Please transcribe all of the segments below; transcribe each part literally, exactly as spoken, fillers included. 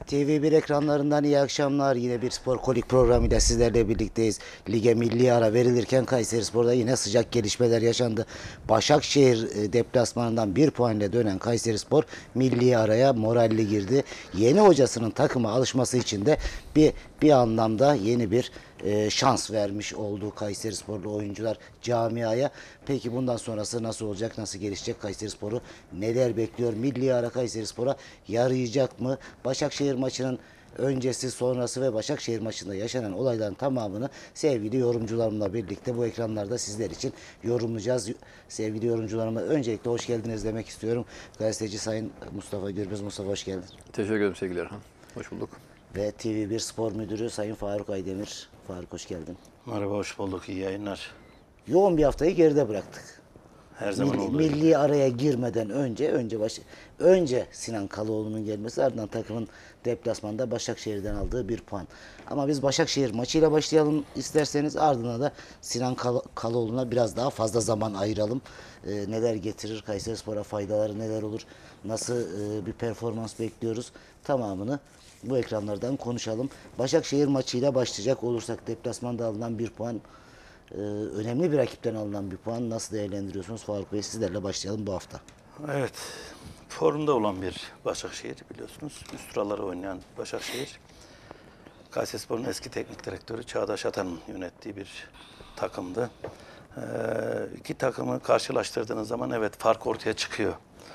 T V bir ekranlarından iyi akşamlar. Yine bir spor kolik programıyla sizlerle birlikteyiz. Lige milli ara verilirken Kayserispor'da yine sıcak gelişmeler yaşandı. Başakşehir deplasmanından bir puan ile dönen Kayserispor milli araya moralli girdi. Yeni hocasının takıma alışması için de bir bir anlamda yeni bir e, şans vermiş olduğu Kayserisporlu oyuncular camiaya. Peki bundan sonrası nasıl olacak, nasıl gelişecek, Kayserispor'u neler bekliyor? Milli ara Kayserispor'a yarayacak mı? Başakşehir maçının öncesi, sonrası ve Başakşehir maçında yaşanan olayların tamamını sevgili yorumcularımla birlikte bu ekranlarda sizler için yorumlayacağız. Sevgili yorumcularıma öncelikle hoş geldiniz demek istiyorum. Gazeteci Sayın Mustafa Gürbüz. Mustafa hoş geldin. Teşekkür ederim sevgili Erhan. Hoş bulduk. Ve T V bir Spor Müdürü Sayın Faruk Aydemir. Faruk hoş geldin. Merhaba, hoş bulduk. İyi yayınlar. Yoğun bir haftayı geride bıraktık. Her zaman milli, olduğu milli gibi. araya girmeden önce önce baş, önce Sinan Kaloğlu'nun gelmesi, ardından takımın deplasmanda Başakşehir'den aldığı bir puan. Ama biz Başakşehir maçıyla başlayalım isterseniz, ardından da Sinan Kal Kaloğlu'na biraz daha fazla zaman ayıralım. Ee, neler getirir, Kayserispor'a faydaları neler olur, nasıl e, bir performans bekliyoruz, tamamını bu ekranlardan konuşalım. Başakşehir maçıyla başlayacak olursak, deplasmanda alınan bir puan, Ee, önemli bir rakipten alınan bir puan, nasıl değerlendiriyorsunuz Faruk Bey? Sizlerle başlayalım bu hafta. Evet, formda olan bir Başakşehir biliyorsunuz. Üst sıraları oynayan Başakşehir. Kayserispor'un eski teknik direktörü Çağdaş Atan'ın yönettiği bir takımdı. Ee, iki takımı karşılaştırdığınız zaman evet fark ortaya çıkıyor.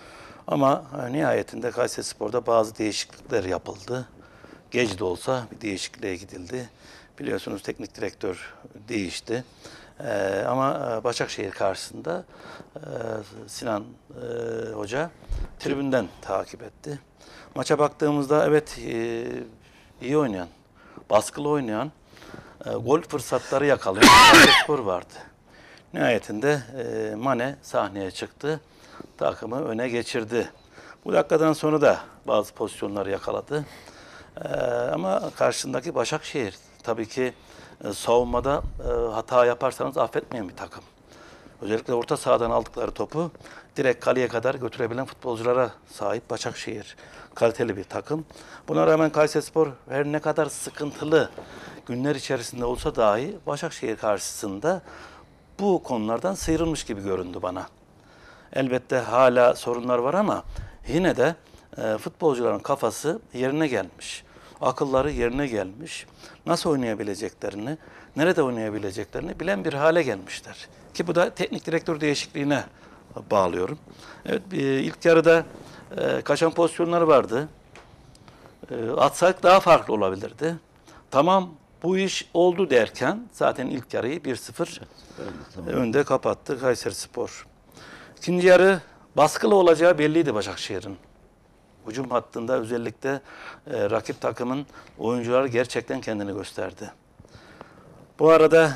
Ama e, nihayetinde Kayserispor'da bazı değişiklikler yapıldı. Geç de olsa bir değişikliğe gidildi. Biliyorsunuz teknik direktör değişti. Ee, ama Başakşehir karşısında e, Sinan e, Hoca tribünden takip etti. Maça baktığımızda evet e, iyi oynayan, baskılı oynayan, e, gol fırsatları yakalayan Kayserispor vardı. Nihayetinde e, Mane sahneye çıktı. Takımı öne geçirdi. Bu dakikadan sonra da bazı pozisyonları yakaladı. Ee, ama karşısındaki Başakşehir tabii ki e, savunmada e, hata yaparsanız affetmeyen bir takım. Özellikle orta sahadan aldıkları topu direkt kaleye kadar götürebilen futbolculara sahip Başakşehir. Kaliteli bir takım. Buna rağmen Kayserispor her ne kadar sıkıntılı günler içerisinde olsa dahi Başakşehir karşısında bu konulardan sıyrılmış gibi göründü bana. Elbette hala sorunlar var ama yine de e, futbolcuların kafası yerine gelmiş. Akılları yerine gelmiş. Nasıl oynayabileceklerini, nerede oynayabileceklerini bilen bir hale gelmişler. Ki bu da teknik direktör değişikliğine bağlıyorum. Evet, e, ilk yarıda e, kaçan pozisyonlar vardı. E, atsak daha farklı olabilirdi. Tamam, bu iş oldu derken zaten ilk yarıyı bir sıfır tamam. önde kapattı Kayserispor. İkinci yarı baskılı olacağı belliydi Başakşehir'in. Hücum hattında özellikle e, rakip takımın oyuncuları gerçekten kendini gösterdi. Bu arada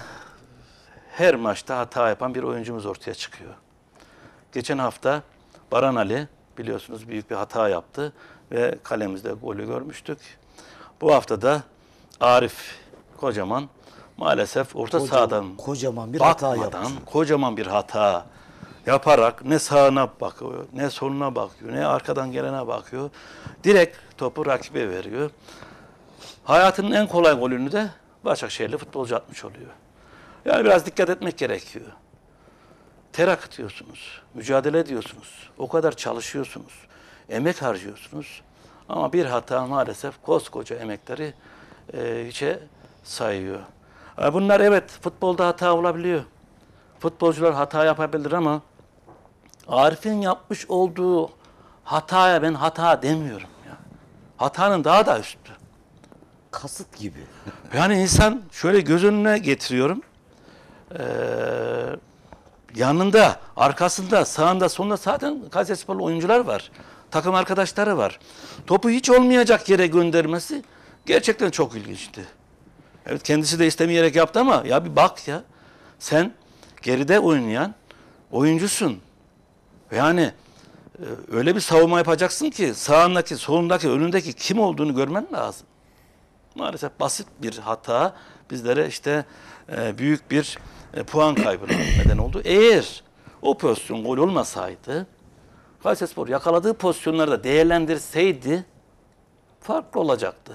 her maçta hata yapan bir oyuncumuz ortaya çıkıyor. Geçen hafta Baran Ali biliyorsunuz büyük bir hata yaptı ve kalemizde golü görmüştük. Bu hafta da Arif Kocaman maalesef orta Koca, sahadan kocaman bir hata yaptı. Kocaman bir hata yaparak ne sağına bakıyor, ne soluna bakıyor, ne arkadan gelene bakıyor. Direkt topu rakibe veriyor. Hayatının en kolay golünü de Başakşehirli futbolcu atmış oluyor. Yani biraz dikkat etmek gerekiyor. Ter akıtıyorsunuz, mücadele ediyorsunuz, o kadar çalışıyorsunuz, emek harcıyorsunuz. Ama bir hata maalesef koskoca emekleri e, hiçe sayıyor. Bunlar evet futbolda hata olabiliyor. Futbolcular hata yapabilir ama Arif'in yapmış olduğu hataya ben hata demiyorum ya. Hatanın daha da üstü. Kasıt gibi. Yani insan şöyle göz önüne getiriyorum. Ee, yanında, arkasında, sağında, solunda zaten Kayserisporlu oyuncular var. Takım arkadaşları var. Topu hiç olmayacak yere göndermesi gerçekten çok ilginçti. Evet kendisi de istemeyerek yaptı ama ya bir bak ya. Sen geride oynayan oyuncusun. Yani e, öyle bir savunma yapacaksın ki sağındaki, solundaki, önündeki kim olduğunu görmen lazım. Maalesef basit bir hata bizlere işte e, büyük bir e, puan kaybına neden oldu. Eğer o pozisyon gol olmasaydı, Kayserispor yakaladığı pozisyonları da değerlendirseydi farklı olacaktı.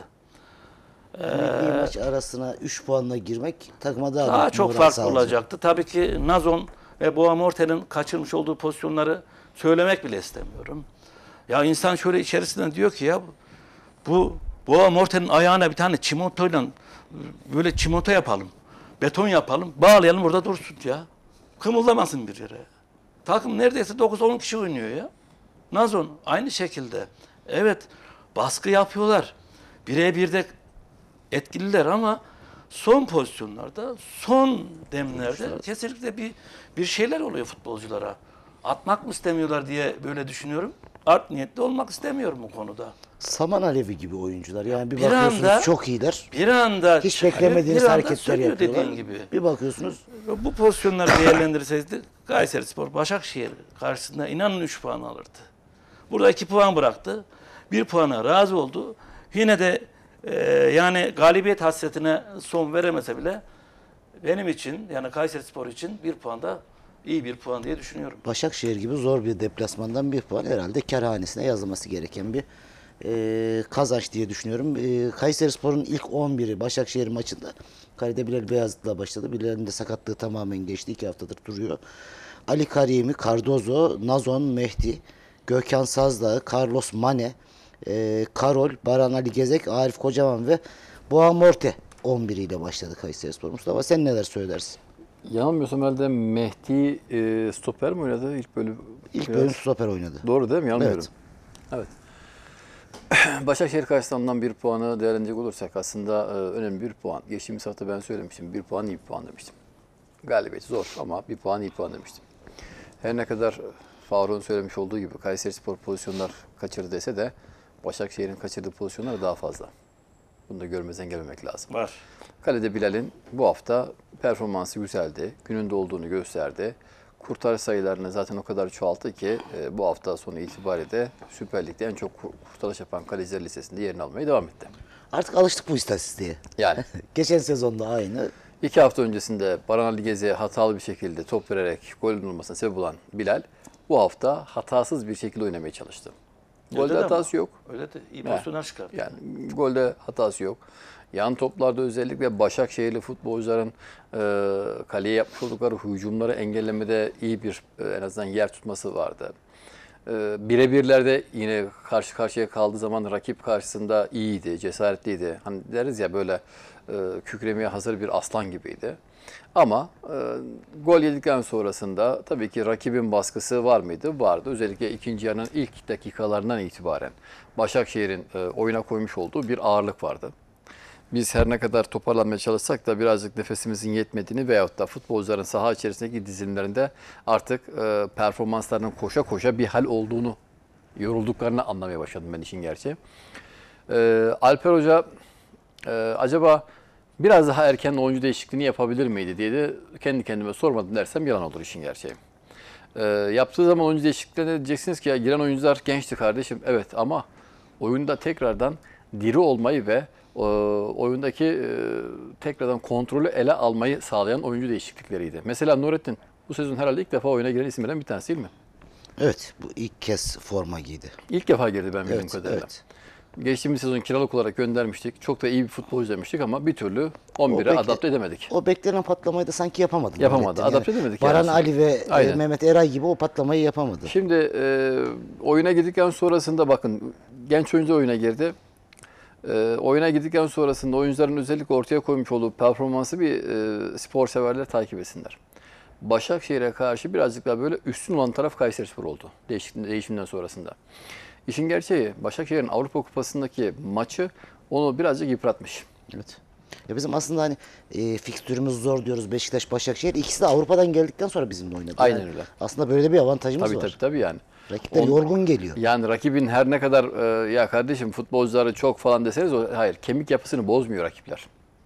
Milli maç arasına üç puanla girmek takıma daha, Daha büyük çok moral farklı sağlayacak. olacaktı. Tabii ki Nazon ve Boğamorte'nin kaçırmış olduğu pozisyonları söylemek bile istemiyorum. Ya insan şöyle içerisinden diyor ki ya bu Boğamorte'nin ayağına bir tane çimentoyla böyle çimento yapalım. Beton yapalım. Bağlayalım orada dursun ya. Kımıldamasın bir yere. Takım neredeyse dokuz on kişi oynuyor ya. Nazon aynı şekilde. Evet baskı yapıyorlar. Birebir de etkililer ama son pozisyonlarda, son demlerde kesinlikle bir bir şeyler oluyor futbolculara. Atmak mı istemiyorlar diye böyle düşünüyorum. Art niyetli olmak istemiyorum bu konuda. Saman alevi gibi oyuncular. Yani bir, Bir bakıyorsunuz anda- çok iyiler. Bir anda Hiç çıkıyor, beklemediğiniz bir anda hareketler sönüyor yapıyorlar. dediğin gibi. Bir bakıyorsunuz Bu pozisyonları değerlendirirseydi Kayserispor Başakşehir karşısında inanın üç puan alırdı. Burada iki puan bıraktı. bir puana razı oldu. Yine de e, yani galibiyet hasretine son veremese bile benim için yani Kayserispor için bir puan da iyi bir puan diye düşünüyorum. Başakşehir gibi zor bir deplasmandan bir puan herhalde kârhanesine yazılması gereken bir e, kazanç diye düşünüyorum. E, Kayserispor'un ilk on biri Başakşehir maçında kalede Bilal Beyazıt'la başladı. Bilal'in de sakatlığı tamamen geçti. iki haftadır duruyor. Ali Karimi, Cardozo, Nazon, Mehdi, Gökhan Sazdağ, Carlos Mane, e, Karol, Baran Ali Gezek, Arif Kocaman ve Boğa Morte on bir ile başladı Kayserispor. Mustafa sen neler söylersin? Yanılmıyorsam herhalde Mehdi e, stoper mi oynadı ilk bölüm? İlk biraz- bölüm stoper oynadı. Doğru değil mi? Yanılmıyorum. Evet. Evet. Başakşehir karşısından bir puanı değerlendirecek olursak aslında e, önemli bir puan. Geçtiğimiz hafta ben söylemiştim. Bir puan iyi bir puan demiştim. Galibiyet zor ama bir puan iyi puan demiştim. Her ne kadar Faruk'un söylemiş olduğu gibi Kayserispor pozisyonlar kaçırdı dese de Başakşehir'in kaçırdığı pozisyonlar daha fazla. Bunu da görmezden gelmemek lazım. Var. Kalede Bilal'in bu hafta performansı güzeldi. Gününde olduğunu gösterdi. Kurtarış sayılarını zaten o kadar çoğalttı ki e, bu hafta sonu itibariyle de Süper Lig'de en çok kur- kurtarış yapan kaleciler listesinde yerini almaya devam etti. Artık alıştık bu istatistiğe. Yani Geçen sezonda aynı. iki hafta öncesinde Baran Ali Gezi'ye hatalı bir şekilde top vererek golün olmasına sebep olan Bilal bu hafta hatasız bir şekilde oynamaya çalıştı. Golde Öyle de hatası ama. yok. Öyle de iyi Yani, pozisyonlar çıkardı. yani golde hatası yok. Yan toplarda özellikle Başakşehirli futbolcuların e, kaleye yapmış oldukları hücumları engellemede iyi bir e, en azından yer tutması vardı. E, birebirlerde yine karşı karşıya kaldığı zaman rakip karşısında iyiydi, cesaretliydi. Hani deriz ya böyle e, kükremeye hazır bir aslan gibiydi. Ama e, gol yedikten sonrasında tabii ki rakibin baskısı var mıydı? Vardı. Özellikle ikinci yarının ilk dakikalarından itibaren Başakşehir'in e, oyuna koymuş olduğu bir ağırlık vardı. Biz her ne kadar toparlanmaya çalışsak da birazcık nefesimizin yetmediğini veyahut da futbolcuların saha içerisindeki dizilimlerinde artık e, performanslarının koşa koşa bir hal olduğunu, yorulduklarını anlamaya başladım ben işin gerçeği. E, Alper Hoca e, acaba biraz daha erken oyuncu değişikliğini yapabilir miydi diye de kendi kendime sormadım dersem yalan olur işin gerçeği. E, yaptığı zaman oyuncu değişikliklerinde diyeceksiniz ki ya giren oyuncular gençti kardeşim. Evet ama oyunda tekrardan diri olmayı ve e, oyundaki e, tekrardan kontrolü ele almayı sağlayan oyuncu değişiklikleriydi. Mesela Nurettin bu sezon herhalde ilk defa oyuna giren isimlerden bir tanesi değil mi? Evet, bu ilk kez forma giydi. İlk defa girdi ben bildiğim Evet, kadarıyla. evet. Geçtiğimiz sezon kiralık olarak göndermiştik. Çok da iyi bir futbolcu demiştik ama bir türlü on bire bekle- adapte edemedik. O beklenen patlamayı da sanki yapamadı. Yapamadı, Nurettin. adapte edemedik Baran yani. Ali ve e, Aynen. Mehmet Eray gibi o patlamayı yapamadı. Şimdi e, oyuna girdikten sonrasında bakın genç oyuncu oyuna girdi. E, oyuna girdikten sonrasında oyuncuların özellikle ortaya koymuş olduğu performansı bir e, spor severler takip etsinler. Başakşehir'e karşı birazcık daha böyle üstün olan taraf Kayserispor oldu değişim, değişimden sonrasında. İşin gerçeği Başakşehir'in Avrupa Kupası'ndaki maçı onu birazcık yıpratmış. Evet. Ya bizim aslında hani e, fikstürümüz zor diyoruz Beşiktaş, Başakşehir. İkisi de Avrupa'dan geldikten sonra bizimle oynadı. Aynen Yani öyle. aslında böyle bir avantajımız Tabii var. tabii tabii yani. Rakipler On- yorgun geliyor. Yani rakibin her ne kadar e, ya kardeşim futbolcuları çok falan deseniz o, hayır kemik yapısını bozmuyor rakipler.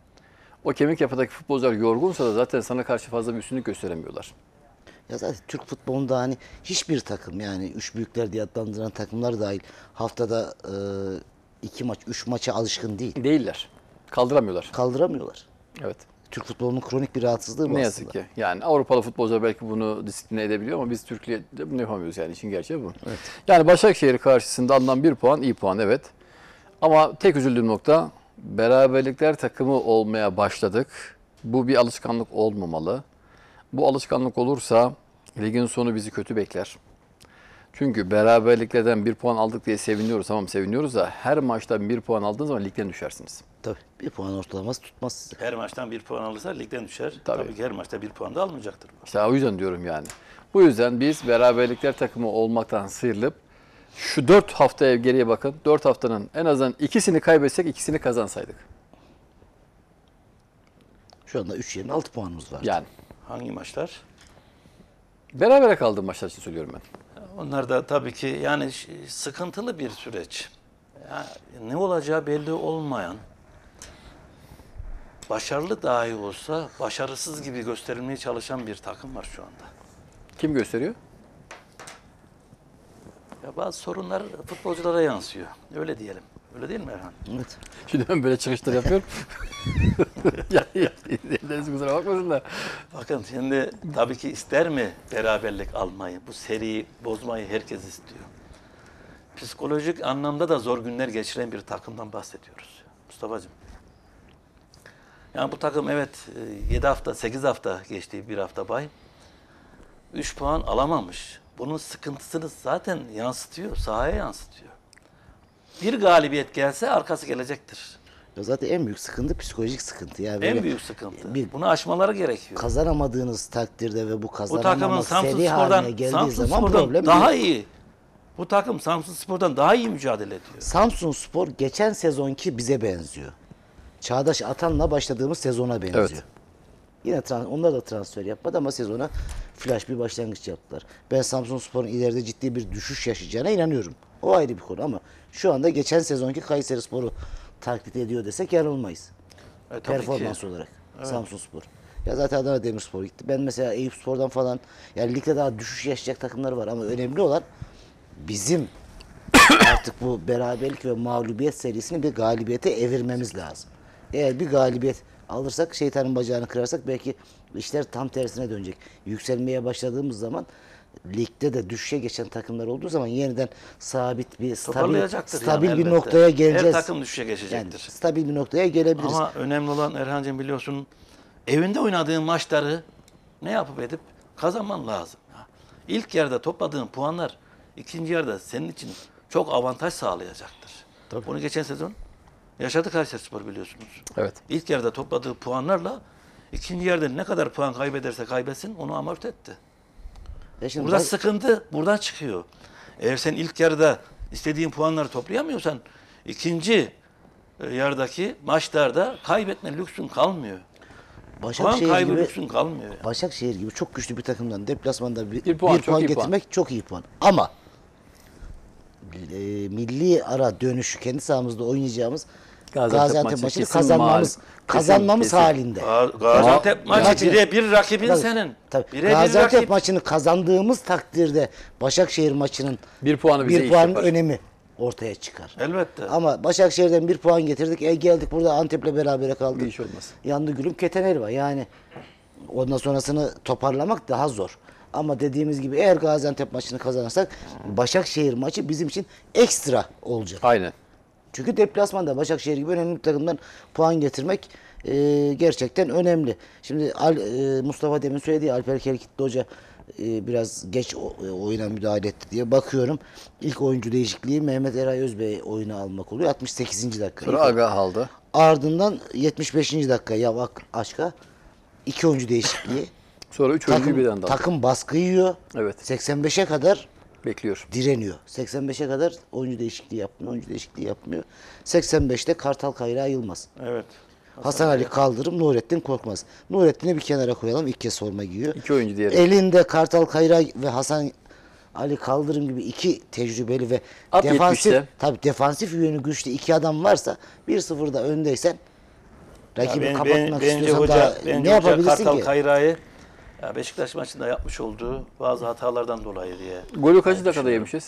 O kemik yapıdaki futbolcular yorgunsa da zaten sana karşı fazla bir üstünlük gösteremiyorlar. Ya zaten Türk futbolunda hani hiçbir takım yani üç büyükler diye adlandırılan takımlar dahil haftada e, iki maç, üç maça alışkın değil. Değiller. Kaldıramıyorlar. Kaldıramıyorlar. Evet. Türk futbolunun kronik bir rahatsızlığı bu Ne aslında. yazık ki. Yani Avrupalı futbolcular belki bunu disipline edebiliyor ama biz Türkiye'de bunu yapamıyoruz yani işin gerçeği bu. Evet. Yani Başakşehir karşısında alınan bir puan iyi puan evet. Ama tek üzüldüğüm nokta beraberlikler takımı olmaya başladık. Bu bir alışkanlık olmamalı. Bu alışkanlık olursa ligin sonu bizi kötü bekler. Çünkü beraberliklerden bir puan aldık diye seviniyoruz. Tamam seviniyoruz da her maçtan bir puan aldığınız zaman ligden düşersiniz. Tabii bir puan ortalaması tutmaz sizi. Her maçtan bir puan alırsa ligden düşer. Tabii. Tabii, ki her maçta bir puan da almayacaktır. İşte o yüzden diyorum yani. Bu yüzden biz beraberlikler takımı olmaktan sıyrılıp şu dört haftaya geriye bakın. dört haftanın en azından ikisini kaybetsek ikisini kazansaydık. Şu anda üç yerine altı puanımız var. Yani Hangi maçlar? berabere kaldığım maçlar için söylüyorum ben. Onlar da tabii ki yani ş- sıkıntılı bir süreç. Yani ne olacağı belli olmayan, başarılı dahi olsa başarısız gibi gösterilmeye çalışan bir takım var şu anda. Kim gösteriyor? Ya bazı sorunlar futbolculara yansıyor. Öyle diyelim. Öyle değil mi Erhan? Evet. Şimdi ben böyle çıkışlar yapıyorum. yani izleyenleriniz kusura bakmasınlar. Bakın şimdi tabii ki ister mi beraberlik almayı, bu seriyi bozmayı herkes istiyor. Psikolojik anlamda da zor günler geçiren bir takımdan bahsediyoruz. Mustafa'cığım. Yani bu takım evet yedi hafta, sekiz hafta geçti, bir hafta bay. üç puan alamamış. Bunun sıkıntısını zaten yansıtıyor, sahaya yansıtıyor. Bir galibiyet gelse arkası gelecektir. Ya zaten en büyük sıkıntı psikolojik sıkıntı. Yani böyle En büyük sıkıntı. bir- Bunu aşmaları gerekiyor. kazanamadığınız takdirde ve bu Bu takımın kazanamamak Samsun seri haline Spor'dan, geldiği Samsun zaman Spor'dan problem daha büyük. iyi. Bu takım Samsun Spor'dan daha iyi mücadele ediyor. Samsun Spor geçen sezonki bize benziyor. Çağdaş Atan'la başladığımız sezona benziyor. Evet. Yine trans, onlar da transfer yapmadı ama sezona flash bir başlangıç yaptılar. Ben Samsun Spor'un ileride ciddi bir düşüş yaşayacağına inanıyorum. O ayrı bir konu ama şu anda geçen sezonki Kayseri Spor'u taklit ediyor desek yanılmayız. E, tabii Performans ki. olarak Samsun Spor. Ya zaten Adana Demirspor gitti. Ben mesela Eyüpspor'dan falan yani ligde daha düşüş yaşayacak takımlar var ama önemli olan bizim artık bu beraberlik ve mağlubiyet serisini bir galibiyete evirmemiz lazım. Eğer bir galibiyet alırsak, şeytanın bacağını kırarsak belki işler tam tersine dönecek. Yükselmeye başladığımız zaman ligde de düşüşe geçen takımlar olduğu zaman yeniden sabit bir stabil, Toparlayacaktır stabil yani bir elbette. noktaya geleceğiz. Her takım düşüşe Yani geçecektir. stabil bir noktaya gelebiliriz. Ama önemli olan Erhan'cığım biliyorsun evinde oynadığın maçları ne yapıp edip kazanman lazım. İlk yarıda topladığın puanlar ikinci yarıda senin için çok avantaj sağlayacaktır. Tabii. Bunu geçen sezon yaşadı Kayserispor biliyorsunuz. Evet. İlk yarıda topladığı puanlarla ikinci yarıda ne kadar puan kaybederse kaybetsin onu amorti etti. Ya şimdi Burada bak- sıkıntı buradan çıkıyor. Eğer sen ilk yarıda istediğin puanları toplayamıyorsan ikinci e, yarıdaki maçlarda kaybetme lüksün kalmıyor. Puan Başakşehir kaybı gibi lüksün kalmıyor. Yani. Başakşehir gibi çok güçlü bir takımdan deplasmanda bir, Bir bir puan, puan, çok iyi getirmek çok iyi puan. Ama e, milli ara dönüşü kendi sahamızda oynayacağımız Gaziantep Gaziantep, maçı maçını kesin kazanmamız mağlup. Kesin, kazanmamız kesin. halinde. Ga- Gaziantep Ama- maçı Gerçekten- birebir rakibin Tabii, senin. tabii. Birebir Gaziantep rakip. maçını kazandığımız takdirde Başakşehir maçının Bir puanı bize bir iş puanın yapar. önemi ortaya çıkar. Elbette. Ama Başakşehir'den bir puan getirdik. E geldik burada Antep'le berabere kaldık. Bir iş olmaz. Yandı gülüm keten elva. Yani ondan sonrasını toparlamak daha zor. Ama dediğimiz gibi eğer Gaziantep maçını kazanırsak Başakşehir maçı bizim için ekstra olacak. Aynen. Çünkü deplasmanda Başakşehir gibi önemli bir takımdan puan getirmek e, gerçekten önemli. Şimdi Al, e, Mustafa demin söylediği Alper Kelkitli Hoca e, biraz geç o- e, oyuna müdahale etti diye bakıyorum. İlk oyuncu değişikliği Mehmet Eray Özbey oyuna almak oluyor. altmış sekizinci dakika. Sonra İlk- Aga aldı. Ardından yetmiş beşinci dakika Yavak Aşka iki oyuncu değişikliği. Sonra üç oyuncu takım, birden daldı. takım baskı yiyor. Evet. seksen beşe kadar Bekliyor. direniyor. seksen beşe kadar oyuncu değişikliği yapmıyor. Oyuncu değişikliği yapmıyor. seksen beşte Kartal Kayra Yılmaz. Evet. Hasan Ali Kaldırım, Nurettin Korkmaz. Nurettin'i bir kenara koyalım. İlk kez forma giyiyor. İki oyuncu diğeri. Elinde Kartal Kayra ve Hasan Ali Kaldırım gibi iki tecrübeli ve At defansif yetmişte. tabii defansif yönü güçlü iki adam varsa bir sıfırda öndeysen rakibi Ya ben- kapatmak ben- bence istiyorsan hoca, daha bence ne hoca yapabilirsin Kartal ki? Kayra'yı ya Beşiktaş maçında yapmış olduğu bazı hatalardan dolayı diye. Golü kaçı dakikada yemişiz?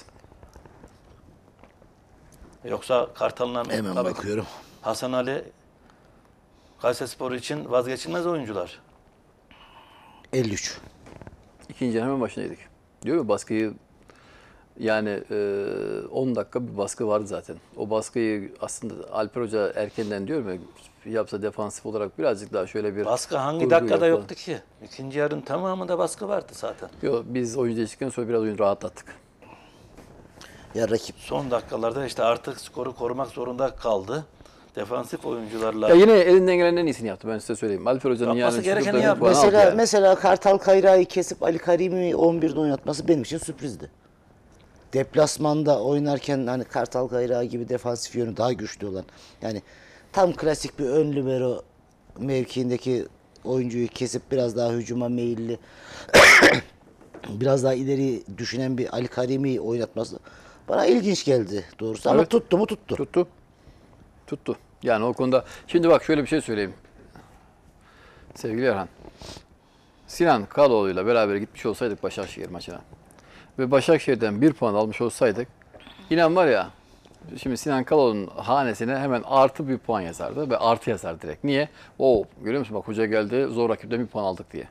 Yoksa Kartal'la Hemen tabii ki bakıyorum. Hasan Ali Kayserispor için vazgeçilmez oyuncular. elli üç. İkinci hemen başındaydık. Diyor mu baskıyı Yani e, on dakika bir baskı vardı zaten. O baskıyı aslında Alper Hoca erkenden diyor mu yapsa defansif olarak birazcık daha şöyle bir... Baskı hangi kurgu dakikada yapalım. yoktu ki? İkinci yarının tamamında baskı vardı zaten. Yok, biz oyuncu değiştikten sonra biraz oyunu rahatlattık. Ya rakip Son dakikalarda işte artık skoru korumak zorunda kaldı. Defansif oyuncularla Ya yine elinden gelenin en iyisini yaptı, ben size söyleyeyim. Alper Hoca'nın Yapması yani gerekeni çıkıp da yaptı. puan aldı mesela yani. mesela Kartal Kayra'yı kesip Ali Karim'i on birde oynatması benim için sürprizdi. Deplasmanda oynarken hani Kartal Kayra gibi defansif yönü daha güçlü olan, yani tam klasik bir ön libero mevkiindeki oyuncuyu kesip biraz daha hücuma meyilli biraz daha ileri düşünen bir Ali Karimi oynatması bana ilginç geldi doğrusu, ama Evet. tuttu mu tuttu. Tuttu. Tuttu. Yani o konuda şimdi bak şöyle bir şey söyleyeyim. Sevgili Erhan. Sinan Kaloğlu'yla beraber gitmiş olsaydık Başakşehir maçına ve Başakşehir'den bir puan almış olsaydık, inan var ya, şimdi Sinan Kaloğlu'nun hanesine hemen artı bir puan yazardı ve artı yazar direkt. Niye? O görüyor musun bak, hoca geldi zor rakipten bir puan aldık diye.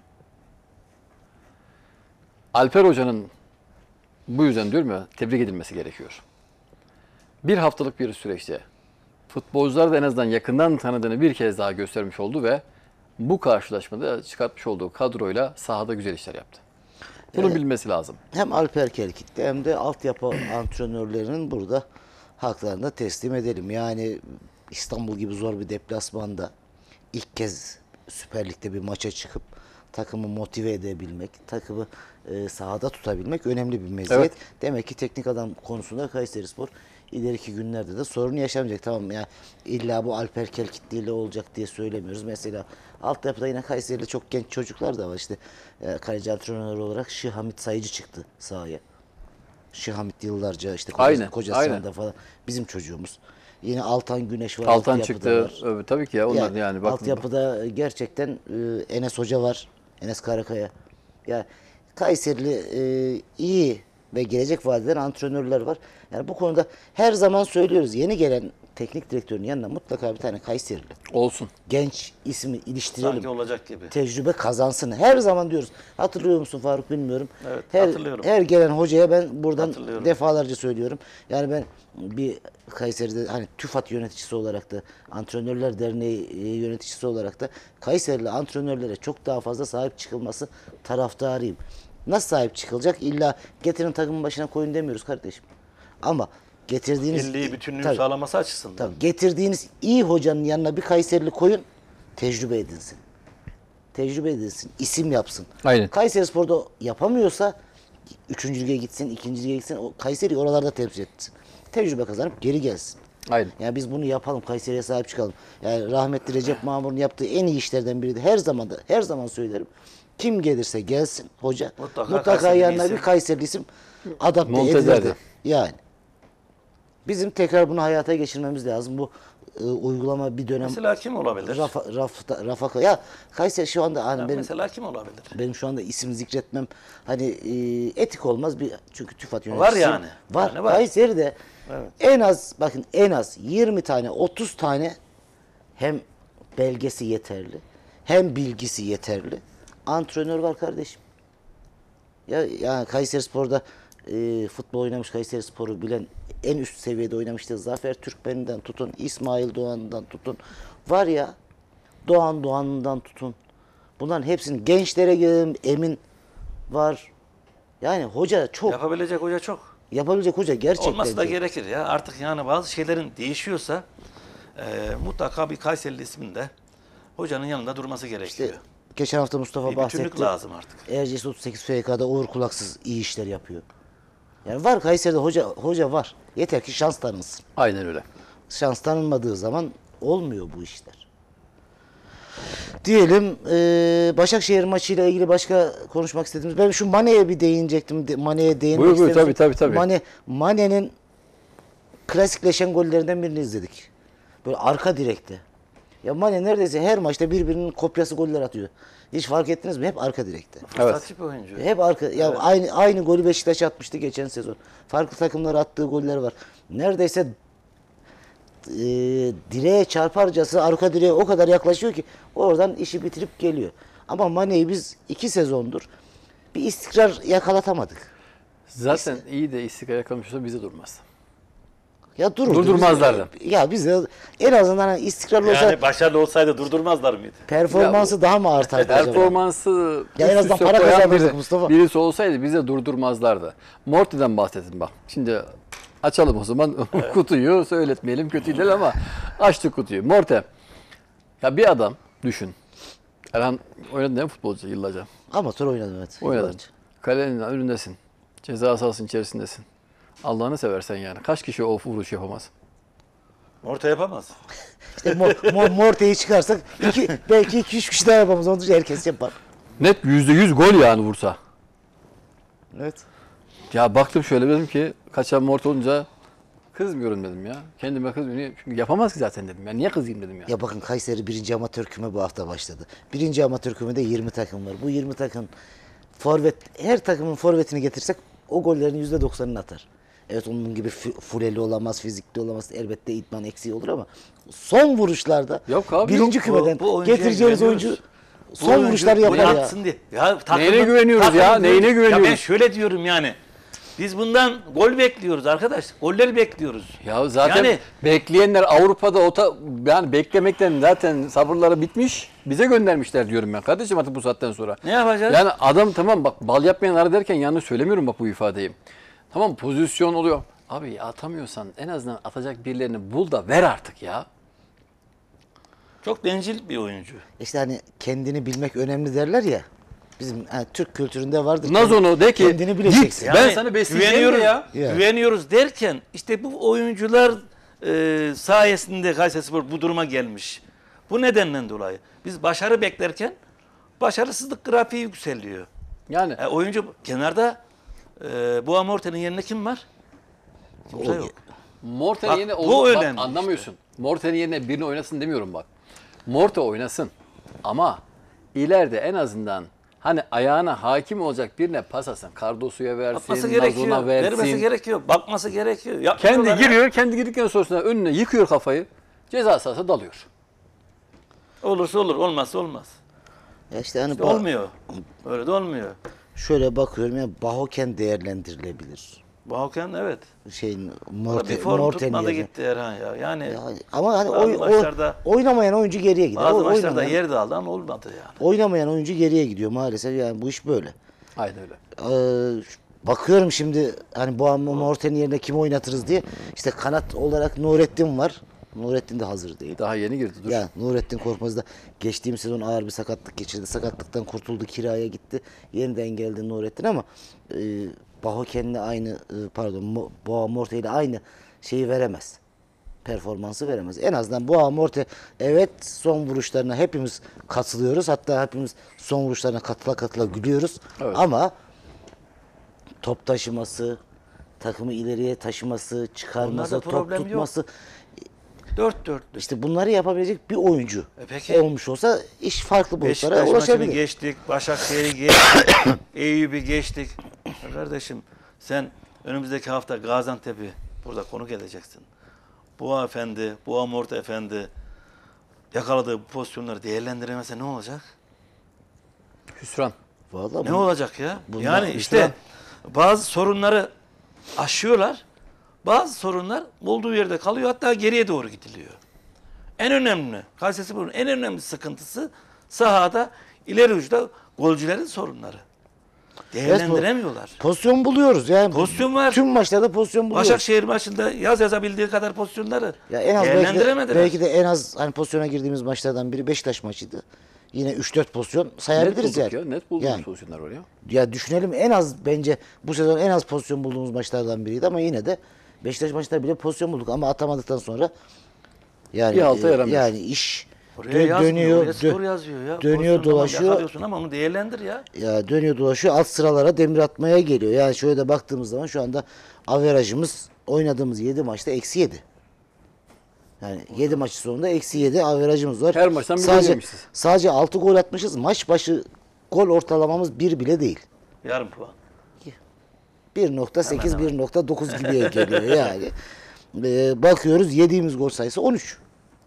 Alper Hoca'nın bu yüzden diyorum ya, tebrik edilmesi gerekiyor. Bir haftalık bir süreçte futbolcular da en azından yakından tanıdığını bir kez daha göstermiş oldu ve bu karşılaşmada çıkartmış olduğu kadroyla sahada güzel işler yaptı. Bunu bilmesi lazım. Hem Alper Kelkit'te hem de altyapı antrenörlerinin burada haklarını da teslim edelim. Yani İstanbul gibi zor bir deplasmanda ilk kez Süper Lig'de bir maça çıkıp takımı motive edebilmek, takımı e, sahada tutabilmek önemli bir meziyet. Evet. Demek ki teknik adam konusunda Kayserispor ileriki günlerde de sorun yaşamayacak. Tamam ya, illa bu Alper Kelkitli ile olacak diye söylemiyoruz. Mesela altyapıda yine Kayseri'de çok genç çocuklar da var. İşte e, kaleci antrenör olarak Şihamit Sayıcı çıktı sahaya. Şihamit yıllarca işte Aynen, Kocasistan'da aynen. falan bizim çocuğumuz. Yine Altan Güneş var. Altan altyapıda çıktı. var. Evet, tabii ki ya onlar yani, Yani bakın. altyapıda gerçekten e, Enes Hoca var. Enes Karakaya. Ya Kayserili e, iyi ve gelecek vaat eden antrenörler var. Yani bu konuda her zaman söylüyoruz. Yeni gelen teknik direktörün yanına mutlaka bir tane Kayserili Olsun. genç ismi iliştirelim. sanki olacak gibi. Tecrübe kazansın. Her zaman diyoruz. Hatırlıyor musun Faruk, bilmiyorum. Evet, her, hatırlıyorum. Her gelen hocaya ben buradan Hatırlıyorum. defalarca söylüyorum. Yani ben bir Kayseri'de hani TÜFAD yöneticisi olarak da, Antrenörler Derneği e, yöneticisi olarak da Kayserili antrenörlere çok daha fazla sahip çıkılması taraftarıyım. Nasıl sahip çıkılacak? İlla getirin takımın başına koyun demiyoruz kardeşim. Ama getirdiğiniz Milli bütünlüğü tabii, sağlaması açısından. tabii, getirdiğiniz iyi hocanın yanına bir Kayserili koyun, tecrübe edinsin. Tecrübe edilsin, isim yapsın. Aynen. Kayserispor'da yapamıyorsa üçüncü lige gitsin, ikinci lige gitsin, o Kayseri oralarda temsil etsin. Tecrübe kazanıp geri gelsin. Aynen. Yani biz bunu yapalım, Kayseri'ye sahip çıkalım. Yani rahmetli Recep Mamur'un yaptığı en iyi işlerden biriydi. Her zaman da, her zaman söylerim. Kim gelirse gelsin hoca, Mutlaka mutlaka, Kayserili yanına isim. bir Kayserili isim adapte Monte edilirdi. ederdi. Yani. Bizim tekrar bunu hayata geçirmemiz lazım. Bu e, uygulama bir dönem Mesela kim olabilir? rafa, rafta, rafa, ya Kayseri şu anda hani Ya benim, mesela kim olabilir? benim şu anda isim zikretmem hani e, etik olmaz, bir çünkü TÜFAD Var yöneticisi yani. var. Yani var. Kayseri'de Evet. en az, bakın, en az yirmi tane otuz tane hem belgesi yeterli hem bilgisi yeterli antrenör var kardeşim. Ya yani Kayserispor'da e, futbol oynamış, Kayserispor'u bilen, en üst seviyede oynamıştı. Zafer Türkmen'inden tutun, İsmail Doğan'dan tutun. Var ya, Doğan Doğan'dan tutun. Bunların hepsinin gençlere gelelim, Emin var. Yani hoca çok, Yapabilecek hoca çok. yapabilecek hoca gerçekten Olması da çok. gerekir ya. Artık yani bazı şeylerin değişiyorsa e, mutlaka bir Kayserili ismin de hocanın yanında durması gerekiyor. İşte geçen hafta Mustafa bir bahsetti. bütünlük lazım artık. Erciyes otuz sekiz F K'da Uğur Kulaksız iyi işler yapıyor. Yani var, Kayseri'de hoca hoca var. Yeter ki şans tanınsın. Aynen öyle. Şans tanınmadığı zaman olmuyor bu işler. Diyelim e, Başakşehir maçıyla ilgili başka konuşmak istediğimiz. Ben şu Mane'ye bir değinecektim. De- Mane'ye değinmek Buyur, buyur, istemiştim. tabii, tabii, tabii. Mane, Mane'nin klasikleşen gollerinden birini izledik. Böyle arka direkte. Ya Mane neredeyse her maçta birbirinin kopyası goller atıyor. Hiç fark ettiniz mi? Hep arka direkte. Fırsatçı bir oyuncu. Hep arka. Ya aynı aynı golü Beşiktaş atmıştı geçen sezon. Farklı takımlar attığı goller var. Neredeyse e, direğe çarparcası arka direğe o kadar yaklaşıyor ki oradan işi bitirip geliyor. Ama Mane'yi biz iki sezondur bir istikrar yakalatamadık. Zaten iyi de istikrar yakalamış olsa bize durmaz. Ya dururdu. Durdurmazlardı. Biz- ya biz de en azından hani istikrarlı olsa Yani başarılı olsaydı durdurmazlar mıydı? performansı daha mı artardı acaba? Performansı Ya en üst azından üste para koyan kazandırdık biri- Mustafa. Birisi olsaydı bize durdurmazlardı. Morty'den bahsettim bak. Şimdi açalım o zaman kutuyu, söyletmeyelim kötü değil ama açtık kutuyu. Morty. Ya bir adam düşün. Erhan oynadın değil mi futbolcu yıllarca? Amatör oynadım evet. Oynadın. Yıllarca. Kalenin önündesin. Ceza sahasının içerisindesin. Allah'ını seversen yani. Kaç kişi o vuruş yapamaz? Orta yapamaz. İşte mor, mor, Morte'yi çıkarsak iki, belki iki üç kişi daha yapamaz. Onun dışında herkes yapar. Net yüzde yüz gol yani vursa. Evet. Ya baktım şöyle dedim ki kaçan Morty olunca kızmıyorum dedim ya. Kendime kızmıyorum. Çünkü yapamaz ki zaten dedim. Ya niye kızayım dedim ya. Ya bakın Kayseri birinci amatör küme bu hafta başladı. Birinci amatör kümede yirmi takım var. Bu yirmi takım forvet, her takımın forvetini getirsek o gollerin yüzde doksanını atar. Evet onun gibi fü- fuleli olamaz, fizikli olamaz. Elbette idman eksiği olur ama son vuruşlarda Yok abi, birinci yok. kümeden Bu- bu oyuncuya getireceğiniz güveniyoruz. oyuncu Bu son oyuncu vuruşları bunu yapar ya. atsın diye. Ya takımın- Neyine güveniyoruz ya? takımın- Neyine güveniyoruz? Ya ben şöyle diyorum yani. Biz bundan gol bekliyoruz arkadaş. Golleri bekliyoruz. Ya zaten Yani- bekleyenler Avrupa'da o ta, yani beklemekten zaten sabırları bitmiş. Bize göndermişler diyorum ben kardeşim artık bu saatten sonra. Ne yapacağız? Yani adam tamam bak bal yapmayan ara derken yanlış söylemiyorum bak bu ifadeyi. Tamam pozisyon oluyor. Abi ya atamıyorsan en azından atacak birilerini bul da ver artık ya. Çok bencil bir oyuncu. İşte hani kendini bilmek önemli derler ya. Bizim hani Türk kültüründe vardır. Nazo'nu de ki kendini bileceksin. git ben sana besleyeceğim de güveniyoruz, ya. Ya. güveniyoruz derken işte bu oyuncular e, sayesinde Kayserispor bu duruma gelmiş. Bu nedenden dolayı. Biz başarı beklerken başarısızlık grafiği yükseliyor. Yani E, oyuncu kenarda e, bu Amorte'nin yerine kim var? Kimse O- yok. Morten'in Bak, yerine bu oğlum, bak, önemli anlamıyorsun. Morten'in yerine birini oynasın demiyorum bak. Morte oynasın. Ama ileride en azından hani ayağına hakim olacak birine pas atsın. Cardoso'ya versin, Atması Nazon'a gerekiyor. versin. Vermesi gerekiyor. Bakması gerekiyor. Kendi Yapmıyorlar ya. giriyor, kendi girdikten sonrasında önüne yıkıyor kafayı. Ceza sahasına dalıyor. Olursa olur, olmazsa olmaz. Ya işte hani İşte ba- olmuyor. Öyle de olmuyor. şöyle bakıyorum ya Bahoken değerlendirilebilir. Bahoken evet. Şeyin Bir Morte, form Morten tutmadı yerine. gitti Erhan ya. Yani Ya, ama hani Bazı oy, oy- maçlarda- oynamayan oyuncu geriye gider. bazı O- maçlarda oynamayan, yer de aldı ama olmadı yani. oynamayan oyuncu geriye gidiyor maalesef. Yani bu iş böyle. Aynen öyle. Ee, bakıyorum şimdi hani bu Morten'in yerine kimi oynatırız diye. İşte kanat olarak Nurettin var. Nurettin de hazır değil. Daha yeni girdi dur. Ya Nurettin Korkmaz da geçtiğim sezon ağır bir sakatlık geçirdi. Sakatlıktan kurtuldu, kiraya gitti. Yeniden geldi Nurettin ama e, Bahoken'le aynı e, pardon Mo- Boğa Morte ile aynı şeyi veremez. Performansı veremez. En azından Boğa Morte evet son vuruşlarına hepimiz katılıyoruz. Hatta hepimiz son vuruşlarına katıla katıla gülüyoruz. Evet. Ama top taşıması, takımı ileriye taşıması, çıkarması, Onlarda top problem yok. tutması Dört dört. işte bunları yapabilecek bir oyuncu E peki. olmuş olsa iş farklı boyutlara Beşiktaş maçını ulaşabilir. geçtik, Başakşehir'i geçtik, Eyüp'ü geçtik. Ya kardeşim sen önümüzdeki hafta Gaziantep'i burada konuk edeceksin. Boğa Efendi, Boğa Morte Efendi yakaladığı bu pozisyonları değerlendiremezse ne olacak? Hüsran. Vallahi Ne bu- olacak ya? bunlar Yani işte bazı sorunları aşıyorlar. Bazı sorunlar olduğu yerde kalıyor. Hatta geriye doğru gidiliyor. En önemli, Kayserispor'un en önemli sıkıntısı sahada ileri uçta golcülerin sorunları. Değerlendiremiyorlar. pozisyon buluyoruz yani. Pozisyon var. Tüm maçlarda pozisyon buluyoruz. Başakşehir maçında yaz yazabildiği kadar pozisyonları Ya en az belki de, değerlendiremediler. belki de en az hani pozisyona girdiğimiz maçlardan biri Beşiktaş maçıydı. Yine üç dört pozisyon Net sayabiliriz bulduk yani. ya. Net bulduğumuz Yani. pozisyonlar var ya. Ya düşünelim en az bence bu sezon en az pozisyon bulduğumuz maçlardan biriydi ama yine de Beşiktaş maçında bile pozisyon bulduk ama atamadıktan sonra yani Bir halta e, yaramıyor. yani iş Oraya dö- yazmıyor, dönüyor oraya skor dö- yazıyor ya. dönüyor Pozisyonda dolaşıyor. yakalıyorsun ama onu değerlendir ya. Ya dönüyor dolaşıyor alt sıralara demir atmaya geliyor. Yani şöyle de baktığımız zaman şu anda averajımız oynadığımız yedi maçta eksi yedi. Yani yedi maç sonunda eksi yedi averajımız var. Her maçtan bir gol sadece, yemişiz. sadece altı gol atmışız. Maç başı gol ortalamamız bir bile değil. Yarım puan. bir nokta sekiz bir nokta dokuz gibiye geliyor yani. Ee, bakıyoruz yediğimiz gol sayısı on üç.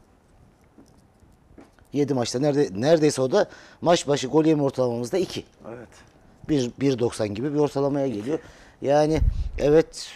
yedi maçta nerede neredeyse o da maç başı gol yeme ortalamamız da iki. Evet. bir bir doksan gibi bir ortalamaya geliyor. Yani evet,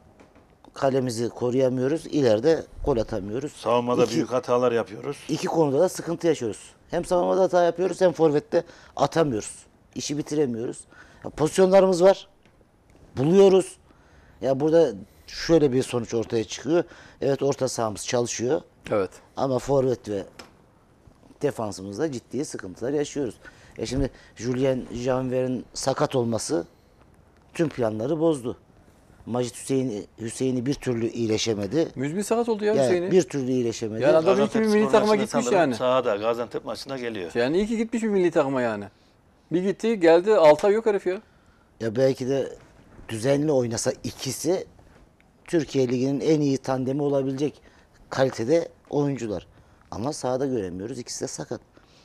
kalemizi koruyamıyoruz. İleride gol atamıyoruz. Savunmada İki- büyük hatalar yapıyoruz. İki konuda da sıkıntı yaşıyoruz. Hem savunmada hata yapıyoruz hem forvette atamıyoruz. İşi bitiremiyoruz. Ya pozisyonlarımız var. Buluyoruz. Ya burada şöyle bir sonuç ortaya çıkıyor. Evet, orta sahamız çalışıyor. Evet. Ama forvet ve defansımızda ciddi sıkıntılar yaşıyoruz. E şimdi Julien Janver'in sakat olması tüm planları bozdu. Macit Hüseyin Hüseyin'i bir türlü iyileşemedi. Müzmin sakat oldu ya Yani Hüseyin'i. bir türlü iyileşemedi. Yani adam iyi ki bir milli Spor takıma maçında gitmiş sanırım yani. Sahada Gaziantep maçına geliyor. Yani iyi ki gitmiş bir milli takıma yani. Bir gitti geldi altı ay yok herif ya. Ya belki de düzenli oynasa ikisi Türkiye Ligi'nin en iyi tandemi olabilecek kalitede oyuncular. Ama sahada göremiyoruz. İkisi de sakat.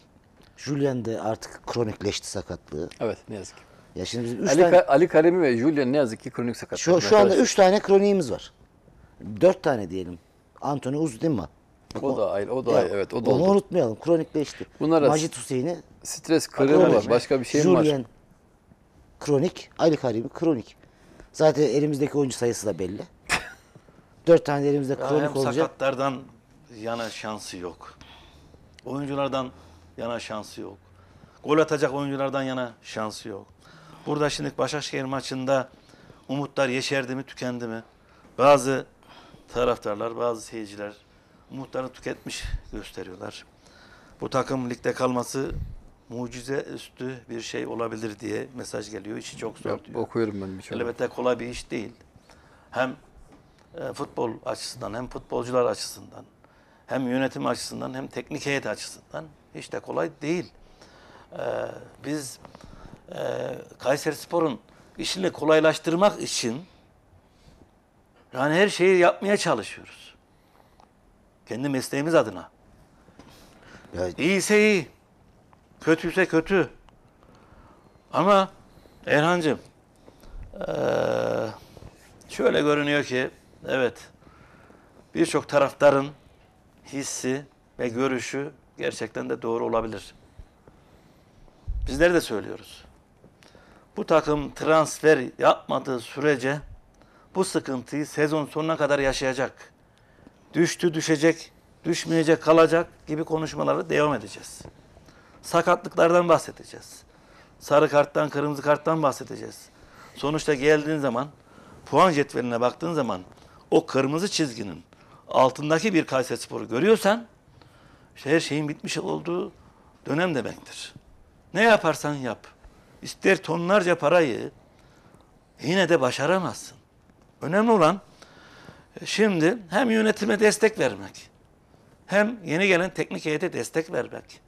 Julien de artık kronikleşti sakatlığı. Evet ne yazık ki. Ya şimdi bizim üç Ali, tane, Ka- Ali Karemi ve Julian ne yazık ki kronik sakat. şu, şu anda üç tane kroniğimiz var. Dört tane diyelim. Anthony Uzdinma. O da ayrı, o da Ya, ayrı, evet o da onu oldu. unutmayalım. Kronikleşti. Bunlar da- Macit Hüseyin'i Stres, kırığı var. kronik. Başka bir şey mi var? Julien kronik. Ali Karimi kronik. Zaten elimizdeki oyuncu sayısı da belli. Dört tane de elimizde Ya kronik hem olacak. sakatlardan yana şansı yok. Oyunculardan yana şansı yok. Gol atacak oyunculardan yana şansı yok. Burada şimdi Başakşehir maçında umutlar yeşerdi mi, tükendi mi? Bazı taraftarlar, bazı seyirciler umutlarını tüketmiş gösteriyorlar. Bu takım ligde kalması mucize üstü bir şey olabilir diye mesaj geliyor. İşi çok zor Yok, diyor. okuyorum ben birçok. Elbette kolay bir iş değil. Hem e, futbol açısından hem futbolcular açısından hem yönetim açısından hem teknik heyet açısından hiç de kolay değil. E, biz e, Kayserispor'un işini kolaylaştırmak için yani her şeyi yapmaya çalışıyoruz. Kendi mesleğimiz adına. Ya, İyiyse iyi, kötüyse kötü. Ama Erhancığım, eee, şöyle görünüyor ki, evet, birçok taraftarın hissi ve görüşü gerçekten de doğru olabilir. Bizler de söylüyoruz. Bu takım transfer yapmadığı sürece bu sıkıntıyı sezon sonuna kadar yaşayacak. Düştü düşecek, düşmeyecek kalacak gibi konuşmaları devam edeceğiz. Sakatlıklardan bahsedeceğiz. Sarı karttan, kırmızı karttan bahsedeceğiz. Sonuçta geldiğin zaman, puan cetveline baktığın zaman o kırmızı çizginin altındaki bir Kayserispor'u görüyorsan işte her şeyin bitmiş olduğu dönem demektir. Ne yaparsan yap. İster tonlarca parayı yine de başaramazsın. Önemli olan şimdi hem yönetime destek vermek hem yeni gelen teknik heyete destek vermek.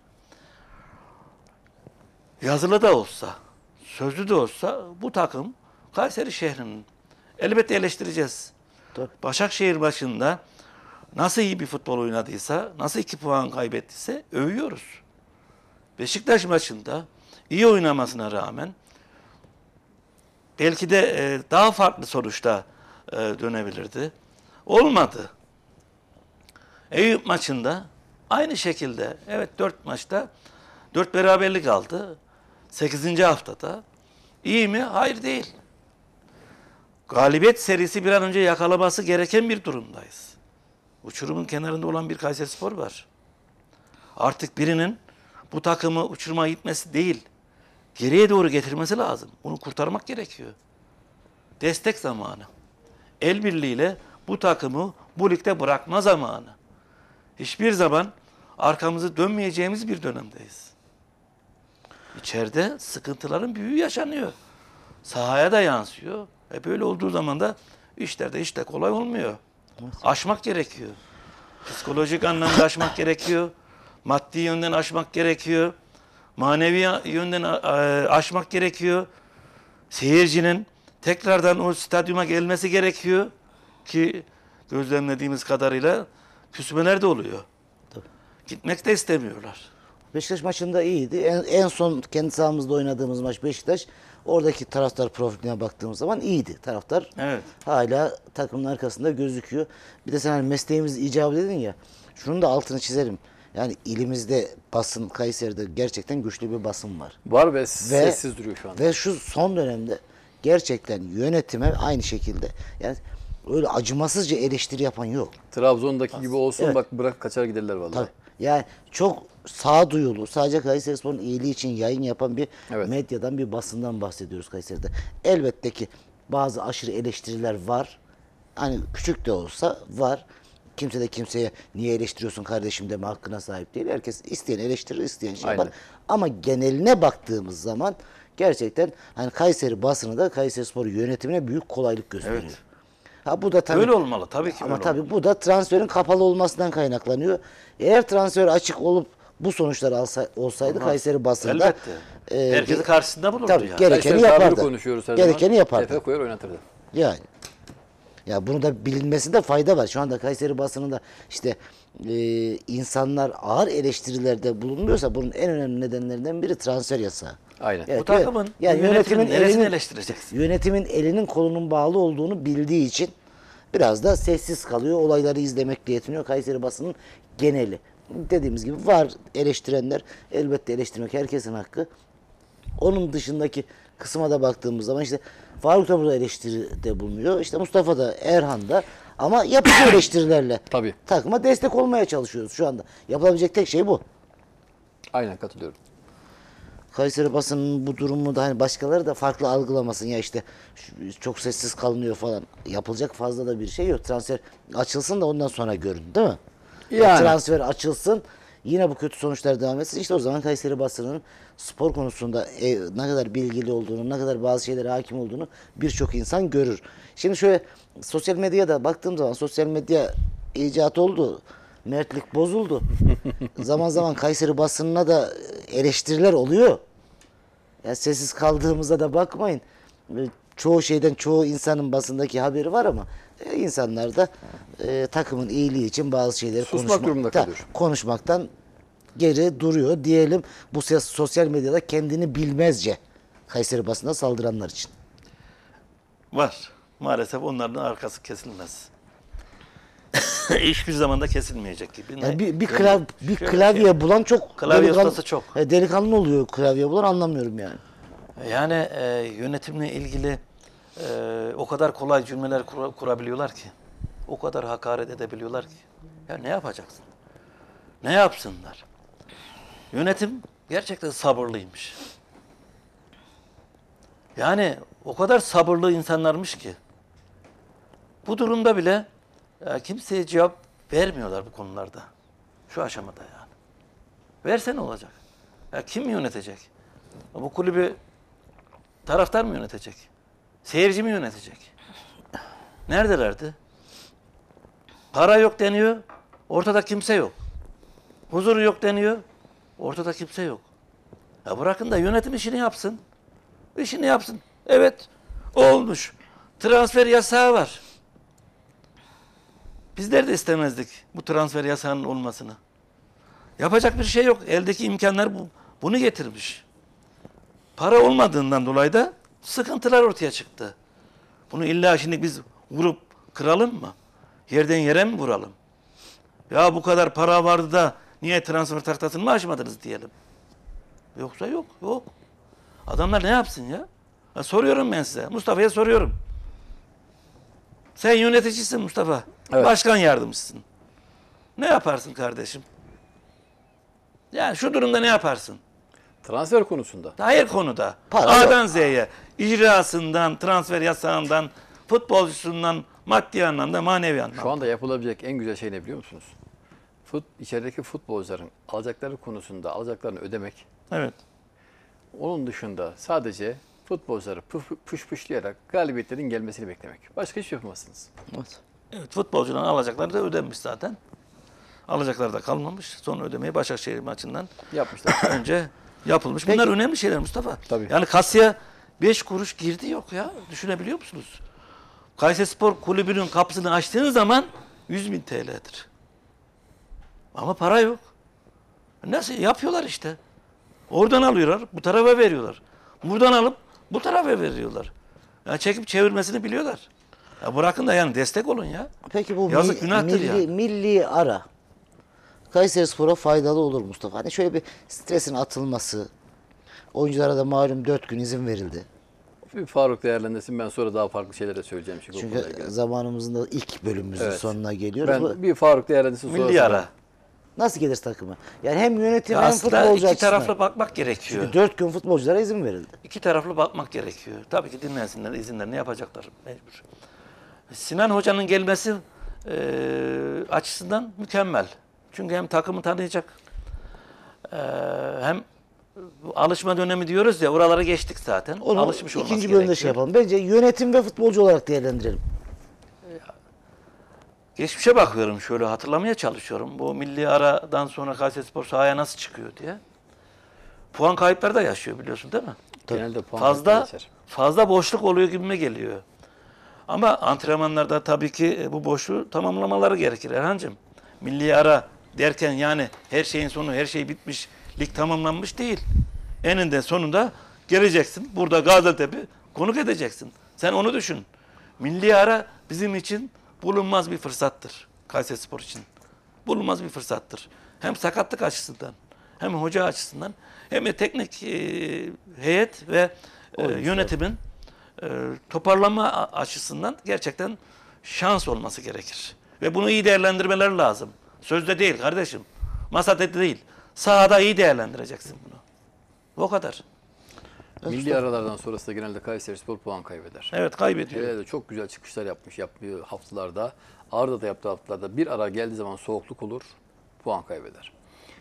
Yazılı da olsa, sözlü de olsa bu takım Kayseri şehrinin elbette eleştireceğiz. Tabii. Başakşehir maçında nasıl iyi bir futbol oynadıysa, nasıl iki puan kaybettiyse övüyoruz. Beşiktaş maçında iyi oynamasına rağmen belki de e, daha farklı sonuçta e, dönebilirdi. Olmadı. Eyüp maçında aynı şekilde evet dört maçta dört beraberlik aldı. sekizinci haftada. İyi mi? Hayır değil. Galibiyet serisi bir an önce yakalaması gereken bir durumdayız. Uçurumun kenarında olan bir Kayserispor var. Artık birinin bu takımı uçurmaya gitmesi değil, geriye doğru getirmesi lazım. Bunu kurtarmak gerekiyor. Destek zamanı. El birliğiyle bu takımı bu ligde bırakma zamanı. Hiçbir zaman arkamızı dönmeyeceğimiz bir dönemdeyiz. İçeride sıkıntıların büyüğü yaşanıyor. Sahaya da yansıyor. E böyle olduğu zaman da işlerde hiç de kolay olmuyor. Aşmak gerekiyor. Psikolojik anlamda aşmak gerekiyor. Maddi yönden aşmak gerekiyor. Manevi yönden aşmak gerekiyor. Seyircinin tekrardan o stadyuma gelmesi gerekiyor ki gözlemlediğimiz kadarıyla küsmeler de oluyor. Tabii. Gitmek de istemiyorlar. Beşiktaş maçında iyiydi. En, en son kendi sahamızda oynadığımız maç Beşiktaş. Oradaki taraftar profiline baktığımız zaman iyiydi. Taraftar Evet. hala takımın arkasında gözüküyor. Bir de sen hani mesleğimiz icabı dedin ya. Şunun da altını çizerim. Yani ilimizde basın, Kayseri'de gerçekten güçlü bir basın var. Var ve, sessiz duruyor şu anda. Ve şu son dönemde gerçekten yönetime aynı şekilde yani öyle acımasızca eleştiri yapan yok. Trabzon'daki gibi olsun Evet. bak bırak kaçar giderler vallahi. Tabii. Yani çok sağduyulu, sadece Kayserispor'un iyiliği için yayın yapan bir Evet. medyadan, bir basından bahsediyoruz Kayseri'de. Elbette ki bazı aşırı eleştiriler var. Hani küçük de olsa var. Kimse de kimseye niye eleştiriyorsun kardeşim deme hakkına sahip değil. Herkes isteyen eleştirir, isteyen şey yapar. Aynen. Ama geneline baktığımız zaman gerçekten hani Kayseri basını da Kayserispor yönetimine büyük kolaylık gösteriyor. Evet. Ha bu da tabii Öyle olmalı tabii ki. ama öyle tabii olmalı. bu da transferin kapalı olmasından kaynaklanıyor. Eğer transfer açık olup bu sonuçlar alsa, olsaydı Olmaz. Kayseri basında Elbette. e, Herkesi ge- karşısında bulurdu tabii, yani. gerekeni Kayseri tabiri yapardı. konuşuyoruz her Gerekeni zaman. yapardı. Tepe koyar oynatırdı. Yani. Ya bunu da bilinmesinde fayda var. Şu anda Kayseri basınında işte e, insanlar ağır eleştirilerde bulunmuyorsa bunun en önemli nedenlerinden biri transfer yasağı. Aynen. Evet, Bu takımın, yani bu yönetimin neresini elinin, eleştireceksin? Yönetimin elinin kolunun bağlı olduğunu bildiği için biraz da sessiz kalıyor. Olayları izlemekle yetiniyor Kayseri basının geneli. Dediğimiz gibi var eleştirenler. Elbette eleştirmek herkesin hakkı. Onun dışındaki kısma da baktığımız zaman işte Faruk da burada eleştiride bulunuyor. İşte Mustafa da, Erhan da ama yapıcı eleştirilerle Tabii. takıma destek olmaya çalışıyoruz şu anda. Yapılabilecek tek şey bu. Aynen katılıyorum. Kayseri basının bu durumu da hani başkaları da farklı algılamasın ya işte şu- çok sessiz kalınıyor falan. Yapılacak fazla da bir şey yok. Transfer açılsın da ondan sonra görün, değil mi? Yani. Transfer açılsın, yine bu kötü sonuçlar devam etsin. İşte o zaman Kayseri basının spor konusunda e, ne kadar bilgili olduğunu, ne kadar bazı şeylere hakim olduğunu birçok insan görür. Şimdi şöyle sosyal medyaya da baktığım zaman sosyal medya icat oldu. Mertlik bozuldu. Zaman zaman Kayseri basınına da eleştiriler oluyor. Ya sessiz kaldığımıza da bakmayın. E, Çoğu şeyden çoğu insanın basındaki haberi var ama e, insanlar da e, takımın iyiliği için bazı şeyleri Susmak durumunda ta- kalıyor. konuşmaktan geri duruyor diyelim. Bu ses- sosyal medyada kendini bilmezce Kayseri basına saldıranlar için. Var. Maalesef onların arkası kesilmez. Hiçbir zaman da kesilmeyecek gibi. Yani bir, bir, Öyle- klav, bir şöyle klavye şey. bulan çok Klavye delikanlı- ustası çok. E, delikanlı oluyor klavye bulan, anlamıyorum yani. Yani e, yönetimle ilgili e, o kadar kolay cümleler kura- kurabiliyorlar ki. O kadar hakaret edebiliyorlar ki. Ya ne yapacaksın? Ne yapsınlar? Yönetim gerçekten sabırlıymış. Yani o kadar sabırlı insanlarmış ki. Bu durumda bile ya, kimseye cevap vermiyorlar bu konularda. Şu aşamada yani. Verse ne olacak? Ya kim yönetecek? Bu kulübü taraftar mı yönetecek? Seyirci mi yönetecek? Neredelerdi? Para yok deniyor, ortada kimse yok. Huzur yok deniyor, ortada kimse yok. Ya bırakın da yönetim işini yapsın. İşini yapsın. Evet, olmuş. Transfer yasağı var. Bizler de istemezdik bu transfer yasağının olmasını. Yapacak bir şey yok. Eldeki imkanlar bu, bunu getirmiş. Para olmadığından dolayı da sıkıntılar ortaya çıktı. Bunu illa şimdi biz vurup kıralım mı? Yerden yere mi vuralım? Ya bu kadar para vardı da niye transfer tahtasını mı aşmadınız diyelim. Yoksa yok, yok. Adamlar ne yapsın ya? Ya soruyorum ben size. Mustafa'ya soruyorum. Sen yöneticisin Mustafa. Evet. Başkan yardımcısın. Ne yaparsın kardeşim? Yani şu durumda ne yaparsın? Transfer konusunda. Hayır konuda. Para A'dan Z'ye. İcrasından, transfer yasağından, futbolcusundan, maddi anlamda, manevi anlamda. Şu anda yapılabilecek en güzel şey ne biliyor musunuz? Fut, içerideki futbolcuların alacakları konusunda alacaklarını ödemek. Evet. Onun dışında sadece futbolcuları püf, püşpüşleyerek galibiyetlerin gelmesini beklemek. Başka hiçbir şey yapamazsınız. Evet, futbolcuların alacakları da ödenmiş zaten. Alacakları da kalmamış. Son ödemeyi Başakşehir maçından Yapmışlar. önce yapılmış. Peki. Bunlar önemli şeyler Mustafa. Tabii. Yani kasaya beş kuruş girdi yok ya. Düşünebiliyor musunuz? Kayserispor Kulübü'nün kapısını açtığın zaman yüz bin T L'dir. Ama para yok. Nasıl? Yapıyorlar işte. Oradan alıyorlar, bu tarafa veriyorlar. Buradan alıp bu tarafa veriyorlar. Ya çekip çevirmesini biliyorlar. Ya bırakın da yani destek olun ya. Peki bu Yazık, mi- günahtır milli, yani. milli ara Kayserispor'a faydalı olur Mustafa. Hani şöyle bir stresin atılması, oyunculara da malum dört gün izin verildi. Bir Faruk değerlendirsin, ben sonra daha farklı şeyler de söyleyeceğim. Çünkü, o Çünkü konuyla ilgili. zamanımızın da ilk bölümümüzün Evet. sonuna geliyoruz. Bu- Ben bir Faruk değerlendirsin sonra. Milli ara. Nasıl gelir takıma? Yani hem yönetim Ya hem aslında futbolcu iki açısından. taraflı bakmak gerekiyor. Çünkü dört gün futbolculara izin verildi. İki taraflı bakmak gerekiyor. Tabii ki dinlensinler, izinlerini yapacaklar mecbur. Sinan Hoca'nın gelmesi e, açısından mükemmel. Çünkü hem takımı tanıyacak, e, hem bu alışma dönemi diyoruz ya, oralara geçtik zaten. Onu Alışmış olması ikinci bölümde gerekiyor. şey yapalım. Bence yönetim ve futbolcu olarak değerlendirelim. Geçmişe bakıyorum, şöyle hatırlamaya çalışıyorum. Bu milli aradan sonra Kayserispor sahaya nasıl çıkıyor diye. Puan kayıpları da yaşıyor biliyorsun değil mi? Genelde puan Fazla geçer. fazla boşluk oluyor gibime geliyor. Ama antrenmanlarda tabii ki bu boşluğu tamamlamaları gerekir Erhan'cığım. Milli ara derken yani her şeyin sonu, her şey bitmiş, lig tamamlanmış değil. Eninde sonunda geleceksin. Burada Gaziantep'i konuk edeceksin. Sen onu düşün. Milli ara bizim için bulunmaz bir fırsattır. Kayserispor için. Bulunmaz bir fırsattır. Hem sakatlık açısından, hem hoca açısından, hem de teknik e, heyet ve e, yönetimin e, toparlama a- açısından gerçekten şans olması gerekir. Ve bunu iyi değerlendirmeler lazım. Sözde değil kardeşim. Masada değil. Sahada iyi değerlendireceksin bunu. O kadar. Milli aralardan sonrası da genelde Kayserispor puan kaybeder. Evet, kaybediyor. Hele de çok güzel çıkışlar yapmış yaptığı haftalarda. Arda da yaptığı haftalarda bir ara geldiği zaman soğukluk olur, puan kaybeder.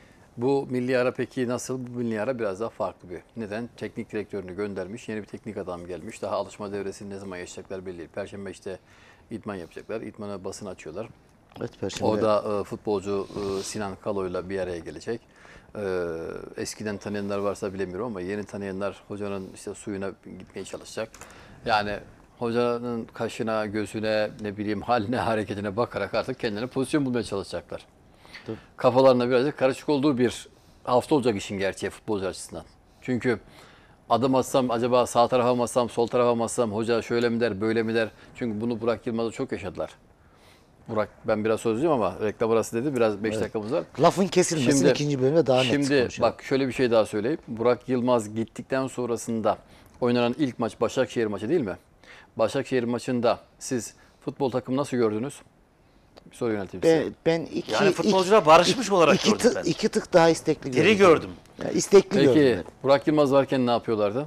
Bu milli ara peki nasıl? Bu milli ara biraz daha farklı bir. Neden? Teknik direktörünü göndermiş, yeni bir teknik adam gelmiş. Daha alışma devresini ne zaman yaşayacaklar belli değil. Perşembe işte idman yapacaklar. İdmana basın açıyorlar. Evet, Perşembe. Orada e, futbolcu e, Sinan Kalo'yla bir araya gelecek. E, eskiden tanıyanlar varsa bilemiyorum ama yeni tanıyanlar hocanın işte suyuna gitmeye çalışacak. Yani hocanın kaşına, gözüne, ne bileyim haline, hareketine bakarak artık kendilerine pozisyon bulmaya çalışacaklar. Tabii. Kafalarına birazcık karışık olduğu bir hafta olacak işin gerçeği futbolcu açısından. Çünkü adım atsam acaba sağ tarafa mı atsam, sol tarafa mı atsam, hoca şöyle mi der, böyle mi der? Çünkü bunu Burak Yılmaz'da çok yaşadılar. Burak, ben biraz sözlüyüm ama reklam arası dedi, biraz beş dakikamız var. Lafın kesilmesin, Şimdi- ikinci bölümde daha net Şimdi konuşalım. bak şöyle bir şey daha söyleyeyim. Burak Yılmaz gittikten sonrasında oynanan ilk maç Başakşehir maçı değil mi? Başakşehir maçında siz futbol takımı nasıl gördünüz? Bir soru yönelteyim size. Ben, ben iki, Yani futbolcular barışmış olarak iki, gördüm tık, ben. iki tık daha istekli gördüm. Diri gördüm. Ya, istekli gördüm. Peki ben. Burak Yılmaz varken ne yapıyorlardı?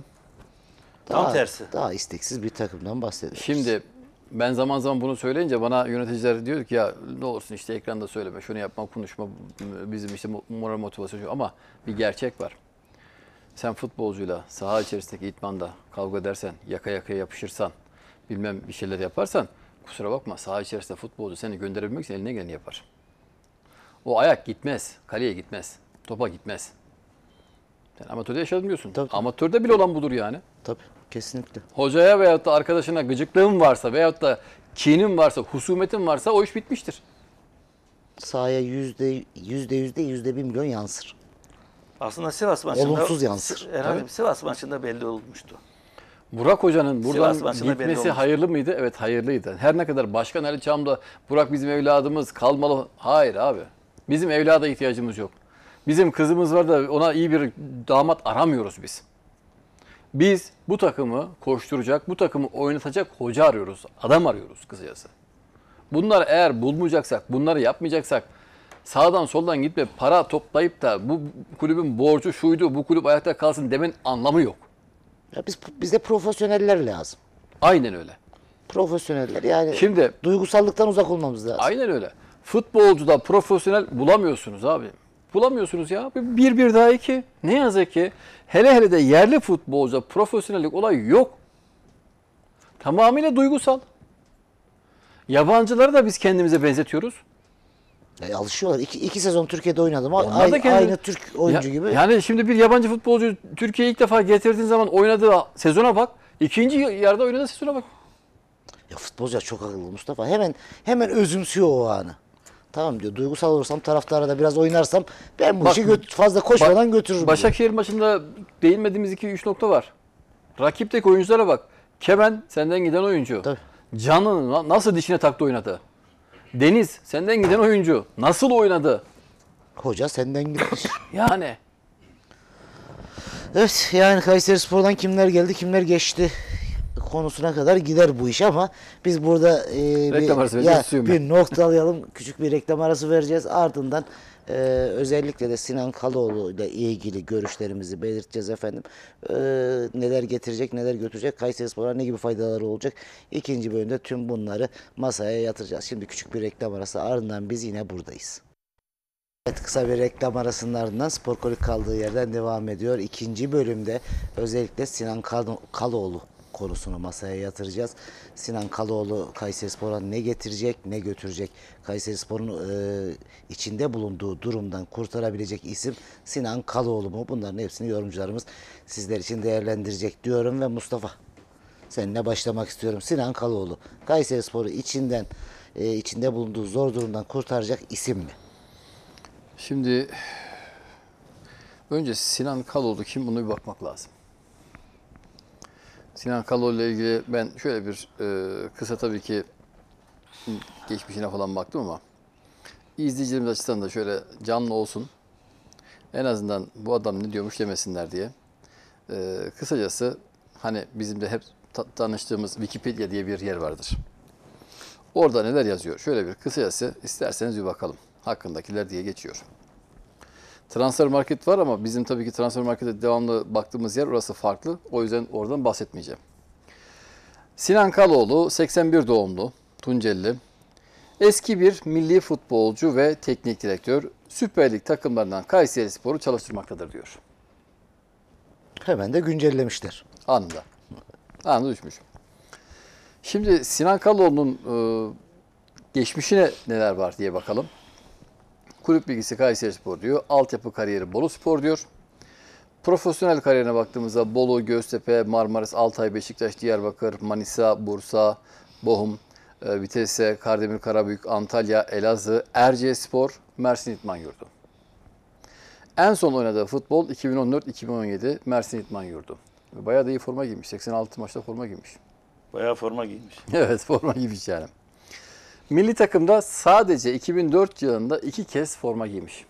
Tam Daha- tersi. Daha isteksiz bir takımdan bahsediyoruz. Şimdi ben zaman zaman bunu söyleyince bana yöneticiler diyor ki ya ne olursun işte ekranda söyleme, şunu yapma, konuşma, bizim işte moral motivasyon ama bir gerçek var. Sen futbolcuyla saha içerisindeki idmanda kavga edersen, yaka yakaya yapışırsan, bilmem bir şeyler yaparsan kusura bakma saha içerisinde futbolcu seni gönderebilmek için eline geleni yapar. O ayak gitmez, kaleye gitmez, topa gitmez. Sen amatörde yaşadım diyorsun. Tabii, tabii. Amatörde bile olan budur yani. Tabii, kesinlikle. Hocaya veyahut da arkadaşına gıcıklığın varsa veyahut da kinin varsa, husumetin varsa o iş bitmiştir. Sahaya yüzde yüzde yüzde yüzde bir milyon yansır. Aslında Sivas maçında Olumsuz yansır. Erhan'cığım, Sivas maçında belli olmuştu. Burak Hoca'nın buradan Sivas maçında belli gitmesi olmuş. hayırlı mıydı? Evet hayırlıydı. Her ne kadar Başkan Ali Çam da Burak bizim evladımız kalmalı. Hayır abi. Bizim evlada ihtiyacımız yok. Bizim kızımız var da ona iyi bir damat aramıyoruz biz. Biz bu takımı koşturacak, bu takımı oynatacak hoca arıyoruz. Adam arıyoruz kısacası. Bunları eğer bulmayacaksak, bunları yapmayacaksak sağdan soldan gitme para toplayıp da bu kulübün borcu şuydu, bu kulüp ayakta kalsın demenin anlamı yok. Ya biz bize profesyoneller lazım. Aynen öyle. Profesyoneller yani Şimdi duygusallıktan uzak olmamız lazım. aynen öyle. Futbolcuda profesyonel bulamıyorsunuz abi. Bulamıyorsunuz ya. Bir bir daha iki. Ne yazık ki hele hele de yerli futbolcuda profesyonellik olayı yok. Tamamıyla duygusal. Yabancıları da biz kendimize benzetiyoruz. Ya alışıyorlar. İki, iki sezon Türkiye'de oynadım. Onlar da Aynı, kendi- aynı Türk oyuncu Ya- gibi. Yani şimdi bir yabancı futbolcu Türkiye'ye ilk defa getirdiğin zaman oynadığı sezona bak. İkinci yarıda oynadığı sezona bak. Ya futbolcular çok akıllı Mustafa. Hemen hemen özümsüyor o anı. Tamam diyor. Duygusal olursam, taraftara da biraz oynarsam ben bu Bak, işi göt- fazla koşmadan Ba- götürürüm. diyor. Başakşehir maçında değinmediğimiz iki üç nokta var. Rakipteki oyunculara bak. Kemen senden giden oyuncu. Tabii. Can'ın na- nasıl dişine taktı oynadı. Deniz senden giden oyuncu. Nasıl oynadı? Hoca senden gitmiş. Yani Evet, yani Kayserispor'dan kimler geldi, kimler geçti. konusuna kadar gider bu iş ama biz burada e, Reklam bir, arası ya, vereceğiz, suyum ben. bir noktalayalım. Küçük bir reklam arası vereceğiz. Ardından e, özellikle de Sinan Kaloğlu ile ilgili görüşlerimizi belirteceğiz efendim. E, neler getirecek, neler götürecek, Kayserispor'a ne gibi faydaları olacak? İkinci bölümde tüm bunları masaya yatıracağız. Şimdi küçük bir reklam arası, ardından biz yine buradayız. Evet, kısa bir reklam arasının ardından Spor Kolik kaldığı yerden devam ediyor. İkinci bölümde özellikle Sinan Kal- Kaloğlu konusunu masaya yatıracağız. Sinan Kaloğlu Kayserispor'a ne getirecek, ne götürecek? Kayserispor'un e, içinde bulunduğu durumdan kurtarabilecek isim Sinan Kaloğlu mu? Bunların hepsini yorumcularımız sizler için değerlendirecek diyorum ve Mustafa, seninle başlamak istiyorum. Sinan Kaloğlu Kayserispor'u içinden e, içinde bulunduğu zor durumdan kurtaracak isim mi? Şimdi önce Sinan Kaloğlu kim, buna bir bakmak lazım. Sinan Kaloğlu ile ilgili ben şöyle bir e, kısa tabii ki geçmişine falan baktım ama izleyicilerimiz açısından da şöyle canlı olsun. En azından bu adam ne diyormuş demesinler diye. E, kısacası hani bizim de hep ta- tanıştığımız Wikipedia diye bir yer vardır. Orada neler yazıyor? Şöyle bir kısacası isterseniz bir bakalım. Hakkındakiler diye geçiyor. Transfer Market var ama bizim tabii ki Transfer Market'e devamlı baktığımız yer orası farklı. O yüzden oradan bahsetmeyeceğim. Sinan Kaloğlu seksen bir doğumlu, Tunceli. Eski bir milli futbolcu ve teknik direktör. Süper Lig takımlarından Kayserispor'u çalıştırmaktadır diyor. Hemen de güncellemişler. Anında. Anında düşmüş. Şimdi Sinan Kaloğlu'nun e, geçmişine neler var diye bakalım. Kulüp bilgisi Kayserispor diyor. Altyapı kariyeri Boluspor diyor. Profesyonel kariyerine baktığımızda Bolu, Göztepe, Marmaris, Altay, Beşiktaş, Diyarbakır, Manisa, Bursa, Bohum, e, Vitesse, Kardemir, Karabük, Antalya, Elazığ, Erciyesspor, Mersin İdman Yurdu. En son oynadığı futbol iki bin on dört iki bin on yedi Mersin İdman Yurdu. Bayağı da iyi forma giymiş. seksen altı maçta forma giymiş. Bayağı forma giymiş. Evet, forma giymiş yani. Milli takımda sadece iki bin dört yılında iki kez forma giymiş.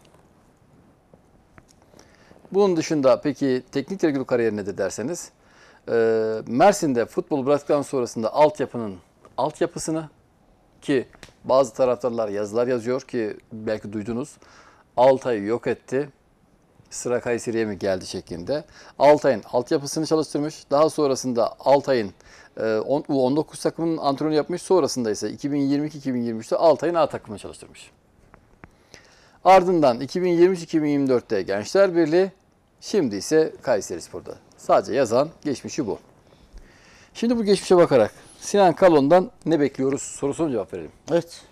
Bunun dışında peki teknik direktör kariyeri nedir derseniz, e, Mersin'de futbol bıraktıktan sonrasında altyapının altyapısını, ki bazı taraftarlar yazılar yazıyor ki belki duydunuz, Altay'ı yok etti, sıra Kayseri'ye mi geldi şeklinde. Altay'ın altyapısını çalıştırmış. Daha sonrasında Altay'ın U on dokuz takımının antrenörü yapmış. Sonrasında ise iki bin yirmi iki iki bin yirmi üçte Altay'ın A takımını çalıştırmış. Ardından iki bin yirmi üç iki bin yirmi dörtte Gençler Birliği, şimdi ise Kayserispor'da. Sadece yazan geçmişi bu. Şimdi bu geçmişe bakarak Sinan Kaloğlu'ndan ne bekliyoruz sorusuna cevap verelim. Evet.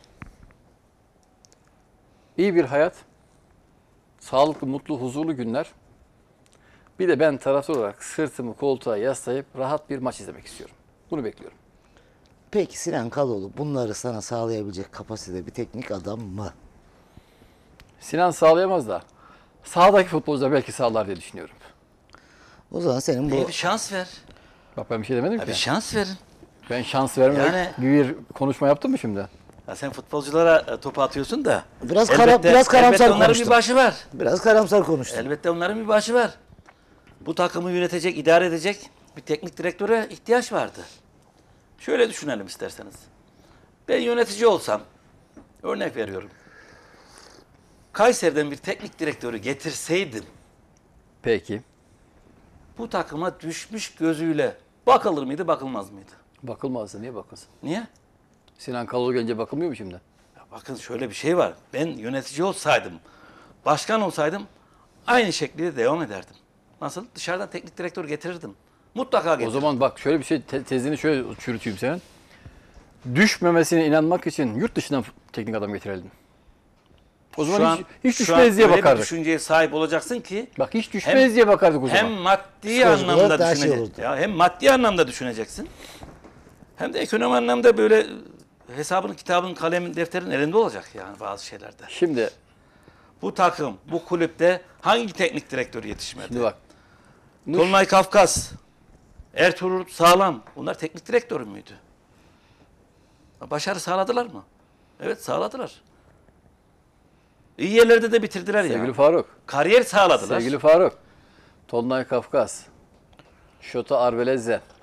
İyi bir hayat, sağlıklı, mutlu, huzurlu günler. Bir de ben taraftar olarak sırtımı koltuğa yaslayıp rahat bir maç izlemek istiyorum. Bunu bekliyorum. Peki Sinan Kaloğlu bunları sana sağlayabilecek kapasitede bir teknik adam mı? Sinan sağlayamaz da sahadaki futbolcular belki sağlar diye düşünüyorum. O zaman senin bu... E, bir şans ver. Bak ben bir şey demedim Ya ki. bir şans verin. Ben şans vermemek Yani- gibi bir konuşma yaptım mı şimdi? Ya sen futbolculara e, topu atıyorsun da. Biraz kara- biraz karamsar elbette onların konuştun. bir başı var. Biraz karamsar konuştun. Elbette onların bir başı var. Bu takımı yönetecek, idare edecek bir teknik direktöre ihtiyaç vardı. Şöyle düşünelim isterseniz. Ben yönetici olsam, örnek veriyorum. Kayseri'den bir teknik direktörü getirseydim, Peki. bu takıma düşmüş gözüyle bakılır mıydı, bakılmaz mıydı? Bakılmazsa niye bakılsın? Niye? Sinan Kaloğlu gelince bakılmıyor mu şimdi? Ya bakın şöyle bir şey var. Ben yönetici olsaydım, başkan olsaydım aynı şekilde devam ederdim. Nasıl? Dışarıdan teknik direktör getirirdim. Mutlaka O getirirdim. zaman bak şöyle bir şey, te- tezini şöyle çürüteyim senin. Düşmemesine inanmak için yurt dışından teknik adam getirelim. O zaman Şu an- hiç, hiç şu düşmeyiz an diye öyle bir bakardık. düşünceye sahip olacaksın ki Bak hiç düşmeyiz diye bakardık o zaman. hem maddi Psikolojik olarak anlamda daha şey düşüneceksin. olurdu. Ya hem maddi anlamda düşüneceksin. Hem de ekonomi anlamda böyle hesabın, kitabın, kalemin, defterin elinde olacak yani bazı şeylerde. Şimdi, Bu takım, bu kulüpte hangi teknik direktör yetişmedi? şimdi bak. Nuş- Tolunay Kafkas, Ertuğrul Sağlam. Bunlar teknik direktör müydü? Başarı sağladılar mı? Evet, sağladılar. İyi yerlerde de bitirdiler Sevgili yani. Faruk. Kariyer sağladılar. Sevgili Faruk. Tolunay Kafkas. Şota Arveleze.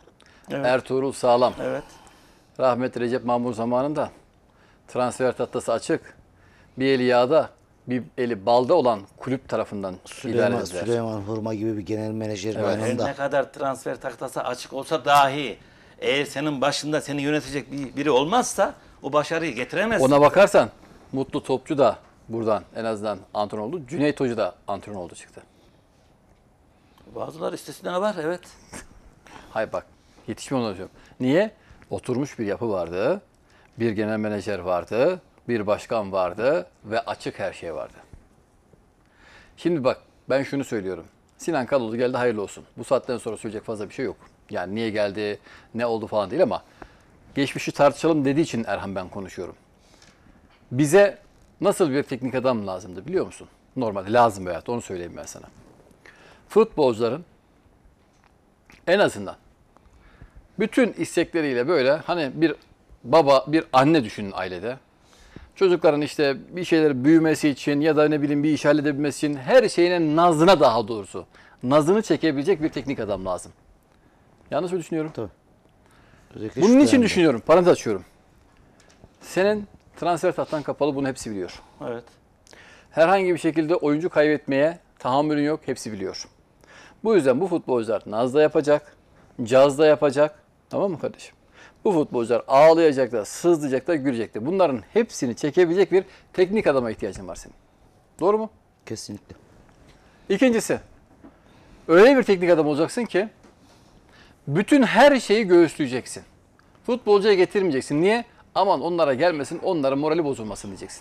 Evet. Ertuğrul Sağlam, Evet. rahmetli Recep Mamur zamanında transfer tahtası açık. Bir eli yağda, bir eli balda olan kulüp tarafından idare Süleyman, edildiler. Süleyman Hurma gibi bir genel menajerin Evet. Her yanında. ne kadar transfer tahtası açık olsa dahi eğer senin başında seni yönetecek bir, biri olmazsa o başarıyı getiremezsin. Ona bakarsan Mutlu Topçu da buradan en azından antrenör oldu. Cüneyt Hoca da antrenör oldu çıktı. Bazıları istisna var, evet. Hayır bak, yetişme onu diyorum. Niye? Oturmuş bir yapı vardı, bir genel menajer vardı, bir başkan vardı ve açık her şey vardı. Şimdi bak, ben şunu söylüyorum. Sinan Kaloğlu geldi, hayırlı olsun. Bu saatten sonra söyleyecek fazla bir şey yok. Yani niye geldi, ne oldu falan değil ama geçmişi tartışalım dediği için Erhan ben konuşuyorum. Bize nasıl bir teknik adam lazımdı biliyor musun? Normalde lazım veyahut onu söyleyeyim ben sana. Futbolcuların en azından bütün istekleriyle böyle hani bir baba, bir anne düşünün ailede. Çocukların işte bir şeyler büyümesi için ya da ne bileyim bir iş halledebilmesi için her şeyine nazına daha doğrusu nazını çekebilecek bir teknik adam lazım. Yanlış mı düşünüyorum? Tabii. Özellikle Bunun şu için dönemde. düşünüyorum. Parantez açıyorum. Senin transfer tahtan kapalı, bunu hepsi biliyor. Evet. Herhangi bir şekilde oyuncu kaybetmeye tahammülün yok, hepsi biliyor. Bu yüzden bu futbolcular naz da yapacak, caz da yapacak. Tamam mı kardeşim? Bu futbolcular ağlayacak da, sızlayacak da, gülecek de. Bunların hepsini çekebilecek bir teknik adama ihtiyacın var senin. Doğru mu? Kesinlikle. İkincisi, öyle bir teknik adam olacaksın ki bütün her şeyi göğüsleyeceksin. Futbolcuya getirmeyeceksin. Niye? Aman onlara gelmesin, onların morali bozulmasın diyeceksin.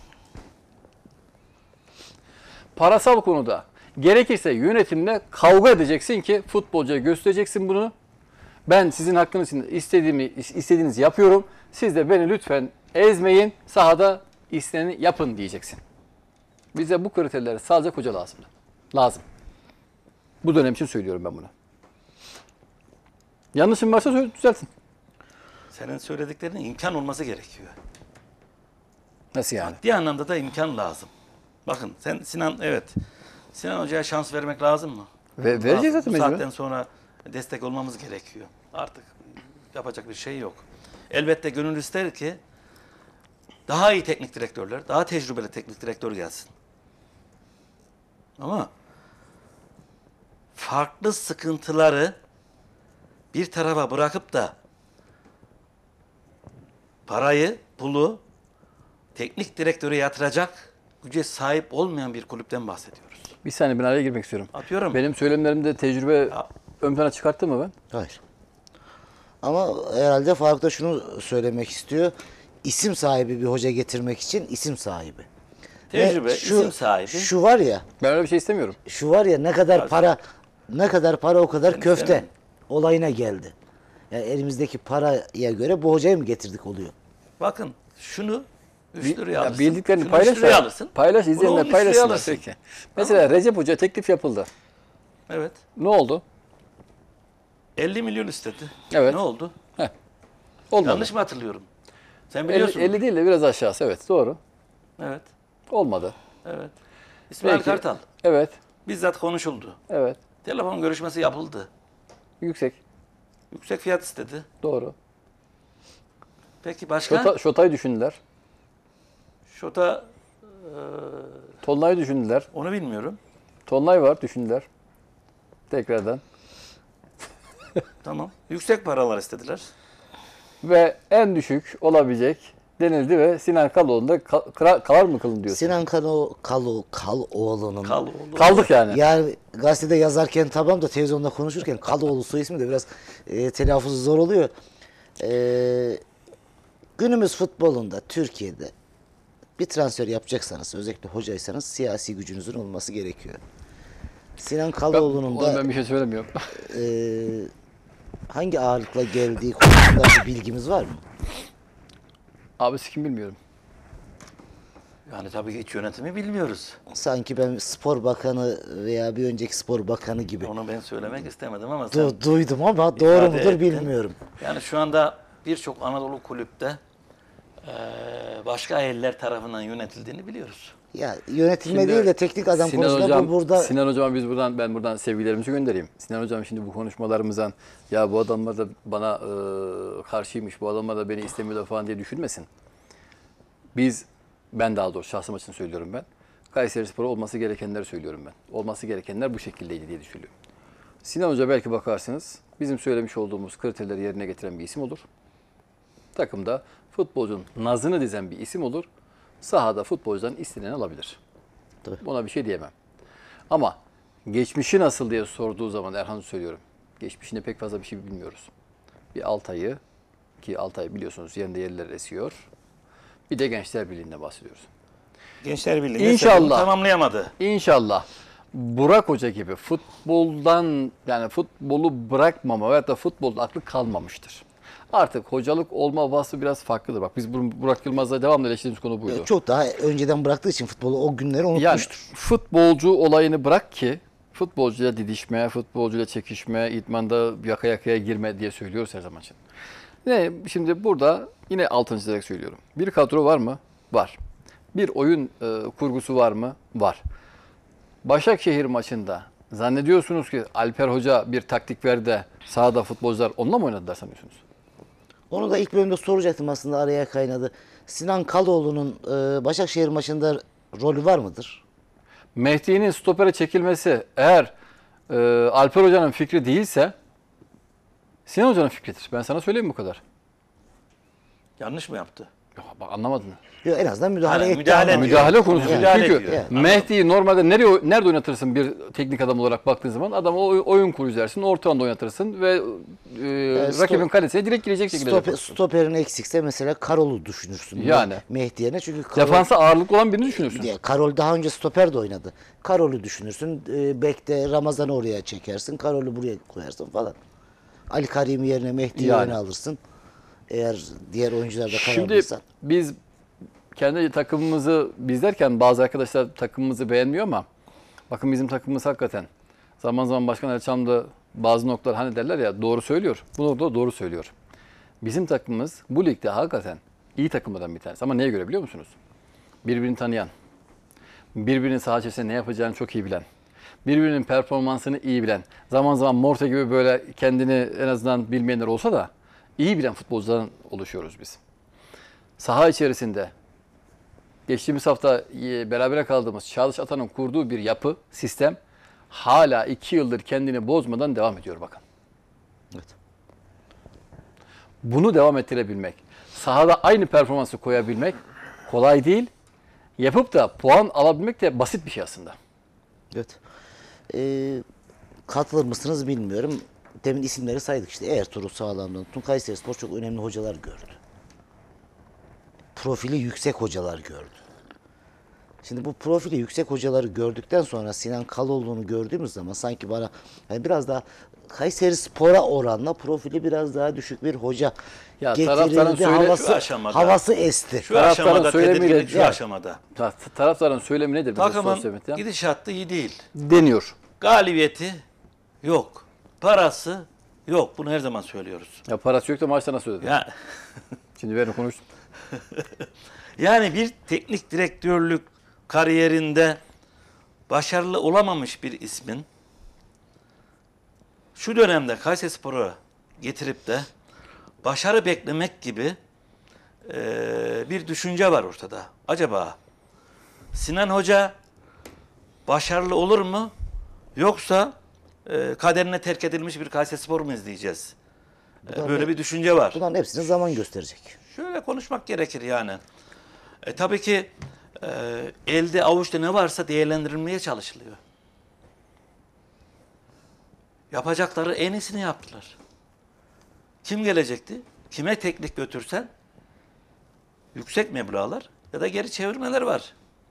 Parasal konuda gerekirse yönetimle kavga edeceksin ki futbolcuya göstereceksin bunu. Ben sizin hakkınız için istediğimi istediğinizi yapıyorum. Siz de beni lütfen ezmeyin. Sahada isteneni yapın diyeceksin. Bize bu kriterleri sağlayacak hoca lazım. Lazım. Bu dönem için söylüyorum ben bunu. Yanlışım varsa söyle, düzeltin. Senin söylediklerinin imkan olması gerekiyor. Nasıl yani? Bir anlamda da imkan lazım. Bakın sen Sinan, evet. Sinan Hoca'ya şans vermek lazım mı? Ve vereceğiz Lazım. zaten Bu mecburen. saatten sonra destek olmamız gerekiyor. Artık yapacak bir şey yok. Elbette gönül ister ki daha iyi teknik direktörler, daha tecrübeli teknik direktör gelsin. Ama farklı sıkıntıları bir tarafa bırakıp da parayı, pulu teknik direktöre yatıracak güce sahip olmayan bir kulüpten bahsediyoruz. Bir saniye ben araya girmek istiyorum. Atıyorum. Benim söylemlerimde tecrübe Ya. ön plana çıkarttı mı ben? Hayır. Ama herhalde Faruk da şunu söylemek istiyor. İsim sahibi bir hoca getirmek için isim sahibi. Tecrübe, Ve şu, isim sahibi. Şu var ya, Ben öyle bir şey istemiyorum. şu var ya ne kadar Tabii. para, ne kadar para o kadar Ben köfte istemem. olayına geldi. Yani elimizdeki paraya göre bu hocayı mı getirdik oluyor? Bakın şunu üç Bi- liraya ya alırsın. bildiklerini Şunu paylaş. üç liraya alırsın. Paylaş, Bunu on izleyenler üç liraya paylaşsınlar. alırsın. Peki. Mesela Recep Hoca teklif yapıldı. Evet. Ne oldu? elli milyon istedi. Evet. Ne oldu? Heh. Olmadı. Yanlış mı hatırlıyorum? Sen elli, biliyorsun. elli değil de biraz aşağısı. Evet doğru. Evet. Olmadı. Evet. İsmail Peki. Kartal Evet. bizzat konuşuldu. Evet. Telefon görüşmesi yapıldı. Yüksek. Yüksek fiyat istedi. Doğru. Peki başka? Şota, Şota'yı düşündüler. Şota Tolunay'ı düşündüler. onu bilmiyorum. Tolunay var düşündüler. Tekrardan. Tamam. Yüksek paralar istediler. Ve en düşük olabilecek denildi ve Sinan Kaloğlu'nda kal, kıra- kalar mı kılın diyorsun? Sinan Kalo, Kalo, Kaloğlu'nun Kal oldu. Kaldık yani. yani gazetede yazarken tamam da televizyonda konuşurken Kaloğlu soy ismi de biraz e, telaffuzu zor oluyor. E, günümüz futbolunda Türkiye'de bir transfer yapacaksanız özellikle hocaysanız siyasi gücünüzün olması gerekiyor. Sinan Ben, Kaloğlu'nun onu da ben bir şey söylemiyorum. e, hangi ağırlıkla geldiği konusunda bir bilgimiz var mı? Abisi kim bilmiyorum. Yani tabii ki iç yönetimi bilmiyoruz. Sanki ben spor bakanı veya bir önceki spor bakanı gibi Onu ben söylemek istemedim ama sen Du- duydum ama doğru ifade mudur ettin. bilmiyorum. Yani şu anda birçok Anadolu kulüpte eee, başka eller tarafından yönetildiğini biliyoruz. Ya yönetilme Şimdi değil de teknik adam Sinan konusunda hocam, bu burada Sinan hocam biz buradan ben buradan sevgilerimizi göndereyim. Sinan hocam şimdi bu konuşmalarımızdan ya bu adamlar da bana e, karşıymış, bu adamlar da beni istemiyorlar falan diye düşünmesin. Biz ben daha doğrusu şahsım için söylüyorum ben. Kayserispor'a olması gerekenleri söylüyorum ben. Olması gerekenler bu şekildeydi diye düşünüyorum. Sinan Hoca belki bakarsınız bizim söylemiş olduğumuz kriterleri yerine getiren bir isim olur. Takımda futbolcunun nazını dizen bir isim olur. Sahada futbolcudan isteneni alabilir. Tabii. Buna bir şey diyemem. Ama geçmişi nasıl diye sorduğu zaman Erhan söylüyorum. Geçmişinde pek fazla bir şey bilmiyoruz. Bir Altay'ı ki Altay biliyorsunuz yerinde yerler esiyor. Bir de Gençler Birliği'nde bahsediyoruz. Gençler Birliği İnşallah. sezonu tamamlayamadı. İnşallah Burak Hoca gibi futboldan yani futbolu bırakmama veyahut da futbolda aklı kalmamıştır. Artık hocalık olma vasfı biraz farklıdır. Bak biz bunu Burak Yılmaz'la devamlı eleştirdiğimiz konu buydu. çok daha önceden bıraktığı için futbolu o günleri Yani unutmuştur. futbolcu olayını bırak ki futbolcuyla didişme, futbolcuyla çekişme, idmanda yaka yakaya girme diye söylüyoruz her zaman için. Ne şimdi burada yine altını çizerek söylüyorum. Bir kadro var mı? Var. Bir oyun e, kurgusu var mı? Var. Başakşehir maçında zannediyorsunuz ki Alper Hoca bir taktik verdi de sahada futbolcular onunla mı oynadılar sanıyorsunuz? Onu da ilk bölümde soracaktım aslında araya kaynadı. Sinan Kaloğlu'nun e, Başakşehir maçında rolü var mıdır? Mehdi'nin stopere çekilmesi eğer e, Alper Hoca'nın fikri değilse Sinan Hoca'nın fikridir. Ben sana söyleyeyim bu kadar. Yanlış mı yaptı? Ya bak anlamadın. Yok, en azından müdahale Hani etti. müdahale ama- ediyor. Müdahale konusu. Müdahale Çünkü ediyor. Mehdi'yi normalde nereye nerede oynatırsın bir teknik adam olarak baktığın zaman adamı oy- oyun kuru dersin, orta anda oynatırsın ve e, sto- rakibin kalesine direkt girecek şekilde Stoper, yaparsın. stoperin eksikse mesela Karol'u düşünürsün. Yani. Mehdi yerine çünkü Karol, Defansa ağırlıklı olan birini düşünürsün. diye, Karol daha önce stoper de oynadı. Karol'u düşünürsün. E, bekte Ramazan'ı oraya çekersin. Karol'u buraya koyarsın falan. Ali Karim yerine Mehdi'yi Yani. öne alırsın. Eğer diğer oyuncular da Şimdi kararlıysa. biz kendi takımımızı biz derken bazı arkadaşlar takımımızı beğenmiyor ama bakın bizim takımımız hakikaten zaman zaman Başkan Erçam da bazı noktalar hani derler ya doğru söylüyor. Bu noktada doğru söylüyor. Bizim takımımız bu ligde hakikaten iyi takımlardan bir tanesi. Ama neye göre biliyor musunuz? Birbirini tanıyan, birbirinin saha içerisinde ne yapacağını çok iyi bilen, birbirinin performansını iyi bilen, zaman zaman Morta gibi böyle kendini en azından bilmeyenler olsa da iyi bilen futbolculardan oluşuyoruz biz. Saha içerisinde geçtiğimiz hafta e, berabere kaldığımız Çağdaş Atan'ın kurduğu bir yapı, sistem hala iki yıldır kendini bozmadan devam ediyor bakın. Evet. Bunu devam ettirebilmek, sahada aynı performansı koyabilmek kolay değil. Yapıp da puan alabilmek de basit bir şey aslında. Evet. Ee, katılır mısınız bilmiyorum. Demin isimleri saydık işte. Ertuğrul Sağlam'dan tutun. Kayserispor çok önemli hocalar gördü. Profili yüksek hocalar gördü. Şimdi bu profili yüksek hocaları gördükten sonra Sinan Kaloğlu'nu gördüğümüz zaman sanki bana yani biraz daha Kayserispor'a oranla profili biraz daha düşük bir hoca Ya taraftarın getirildi. söyle- Havası, Şu aşamada- havası esti. Şu Taraftarın aşamada söylemiyle- tedirginlik şu Ya. aşamada. Ta- Taraftarın söylemi nedir? bize Takımın sosyal medya? gidişatı iyi değil. Deniyor. Galibiyeti yok. Parası yok. Bunu her zaman söylüyoruz. Ya parası yok da maçta nasıl ödedi? Ya, Şimdi verin konuş. yani bir teknik direktörlük kariyerinde başarılı olamamış bir ismin şu dönemde Kayserispor'u getirip de başarı beklemek gibi eee, bir düşünce var ortada. Acaba Sinan Hoca başarılı olur mu? Yoksa eee, kaderine terk edilmiş bir Kayserispor mu izleyeceğiz? Eee, da böyle bir- bir düşünce var. Bunların hepsini zaman gösterecek. Şöyle konuşmak gerekir yani. E, tabii ki e, elde avuçta ne varsa değerlendirilmeye çalışılıyor. Yapacakları en iyisini yaptılar. Kim gelecekti? Kime teknik götürsen yüksek meblağlar ya da geri çevirmeler var.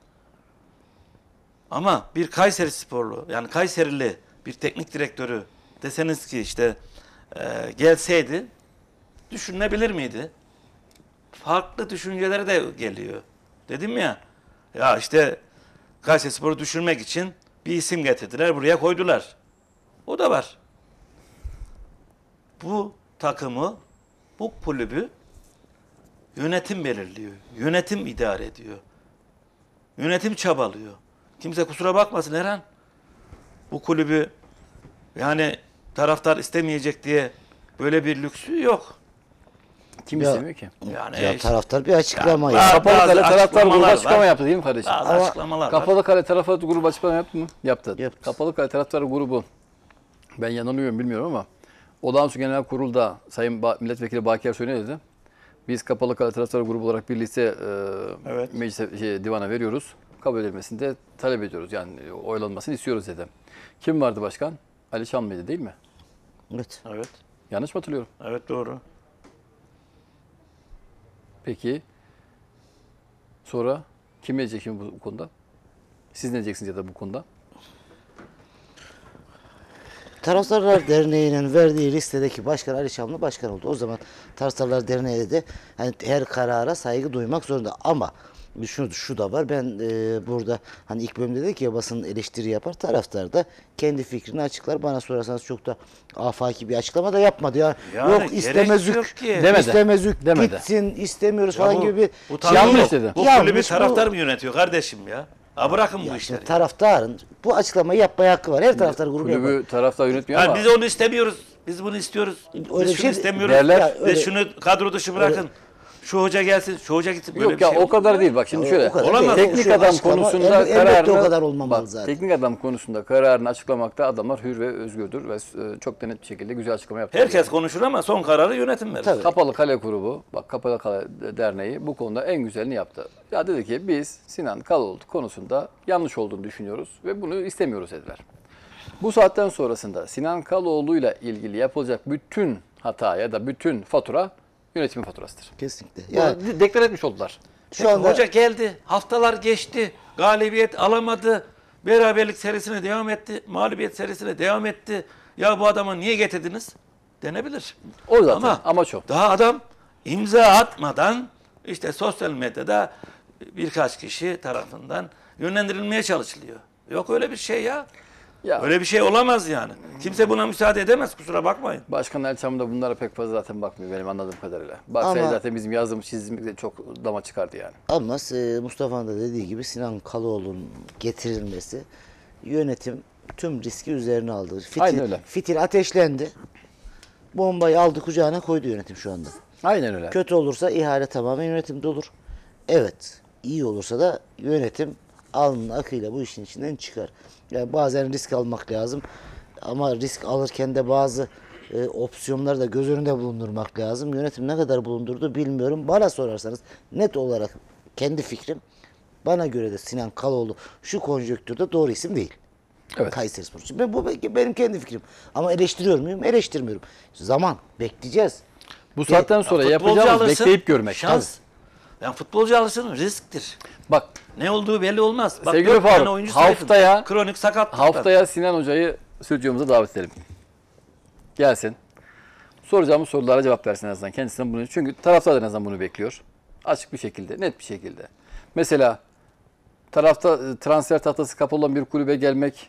Ama bir Kayseri sporlu yani Kayserili bir teknik direktörü deseniz ki işte e, gelseydi düşünülebilir miydi? Farklı düşünceleri de geliyor. Dedim ya, ya işte Kayserispor'u düşürmek için bir isim getirdiler, buraya koydular. O da var. Bu takımı, bu kulübü yönetim belirliyor. Yönetim idare ediyor. Yönetim çabalıyor. Kimse kusura bakmasın Erhan. Bu kulübü yani taraftar istemeyecek diye böyle bir lüksü yok. Kim Ya- istemiyor ki? Yani Ya işte- taraftar bir açıklama Ya, ya. bazı Kapalı Kale taraftar açıklamalar grubu var. açıklama yaptı değil mi kardeşim? Bazı Ama açıklamalar var. Kapalı Kale taraftar grubu açıklama yaptı mı? Yaptı. Yaptı. Kapalı Kale taraftar grubu, ben yanılıyorum bilmiyorum ama Olağanüstü Genel Kurul'da Sayın ba Milletvekili Baki Ersoy ne dedi? Biz Kapalı Kale taraftar grubu olarak bir liste e, Evet. meclise, şey, divana veriyoruz. Kabul edilmesini de talep ediyoruz. Yani oylanmasını istiyoruz dedi. Kim vardı başkan? Ali Şan mıydı değil mi? Evet. Evet. Yanlış mı hatırlıyorum? Evet doğru. Peki sonra kim ne diyecek şimdi bu konuda? Siz ne diyeceksiniz ya da bu konuda? Taraftarlar Derneği'nin verdiği listedeki başkan Ali Şamlı başkan oldu. O zaman Taraftarlar Derneği de hani her karara saygı duymak zorunda. Ama şu, şu da var. Ben e, burada hani ilk bölümde dedik ya basın eleştiri yapar. Taraftar da kendi fikrini açıklar. Bana sorarsanız çok da afaki bir açıklama da yapmadı. Ya, Yani yok gerek istemezük, yok ki. Demedi. istemezük, Demedi. gitsin, istemiyoruz Ya falan bu- gibi bir bu şey taraf- yok. dedi. Bu Yanlış, kulübü bu- taraftar mı yönetiyor kardeşim ya? Ha bırakın bu Ya işleri. şimdi taraftarın bu açıklamayı yapmaya hakkı var. Her taraftar grubu yapar. Kulübü taraftar yönetmiyor Yani ama biz onu istemiyoruz. Biz bunu istiyoruz. Öyle biz bir şunu şey istemiyoruz. derler. Ya öyle- Biz şunu kadro dışı bırakın. Şu hoca gelsin, şu hoca gitsin. Böyle yok bir ya şey o olur kadar mu? değil. Bak şimdi Ya, şöyle. o kadar Olamaz. değil. Teknik Şu adam açıklama konusunda elbette kararını, o kadar olmamalı bak, zaten. teknik adam konusunda kararını açıklamakta adamlar hür ve özgürdür ve e, çok da net bir şekilde güzel açıklama yaptı. Herkes konuşur ama son kararı yönetim verir. Tabii. Kapalı Kale grubu, bak Kapalı Kale Derneği bu konuda en güzelini yaptı. Ya dedi ki biz Sinan Kaloğlu konusunda yanlış olduğunu düşünüyoruz ve bunu istemiyoruz dediler. Bu saatten sonrasında Sinan Kaloğlu ile ilgili yapılacak bütün hata ya da bütün fatura yönetimin faturasıdır. Kesinlikle. Yani, Yani deklar etmiş oldular. şu anda Hoca geldi, haftalar geçti, galibiyet alamadı, beraberlik serisine devam etti, mağlubiyet serisine devam etti. Ya bu adamı niye getirdiniz? Denebilir. O zaten Ama amaç o. daha adam imza atmadan işte sosyal medyada birkaç kişi tarafından yönlendirilmeye çalışılıyor. Yok öyle bir şey ya. Ya, Öyle bir şey olamaz yani. Kimse buna müsaade edemez, kusura bakmayın. Başkan Elçam da bunlara pek fazla zaten bakmıyor benim anladığım kadarıyla. Baksaydı Ama- zaten bizim yazdığımız çizimimizde çok dama çıkardı yani. ama e, Mustafa'nın da dediği gibi Sinan Kaloğlu'nun getirilmesi yönetim tüm riski üzerine aldı. Fitil, Aynen öyle. fitil ateşlendi. Bombayı aldı kucağına koydu yönetim şu anda. Aynen öyle. Kötü olursa ihale tamamen yönetimde olur. Evet. İyi olursa da yönetim alnının akıyla bu işin içinden çıkar. Yani bazen risk almak lazım. Ama risk alırken de bazı e, opsiyonları da göz önünde bulundurmak lazım. Yönetim ne kadar bulundurdu bilmiyorum. Bana sorarsanız net olarak kendi fikrim, bana göre de Sinan Kaloğlu şu konjonktürde doğru isim değil. Evet. Kayserispor için. Ben, bu benim kendi fikrim. Ama eleştiriyor muyum? Eleştirmiyorum. Zaman. Bekleyeceğiz. Bu saatten sonra Futbolcu yapacağımız alırsın, bekleyip görmek. Şans. Yani futbolcu alırsın risktir. Bak Ne olduğu belli olmaz. Bak, Sevgili dört tane Faruk, oyuncu saydım. haftaya- kronik sakatlıktan. haftaya Sinan Hoca'yı stüdyomuza davet edelim. Gelsin. Soracağımız sorulara cevap versin en azından. Kendisinden bunu. Çünkü taraftar da en azından bunu bekliyor. Açık bir şekilde, net bir şekilde. Mesela tarafta transfer tahtası kapalı olan bir kulübe gelmek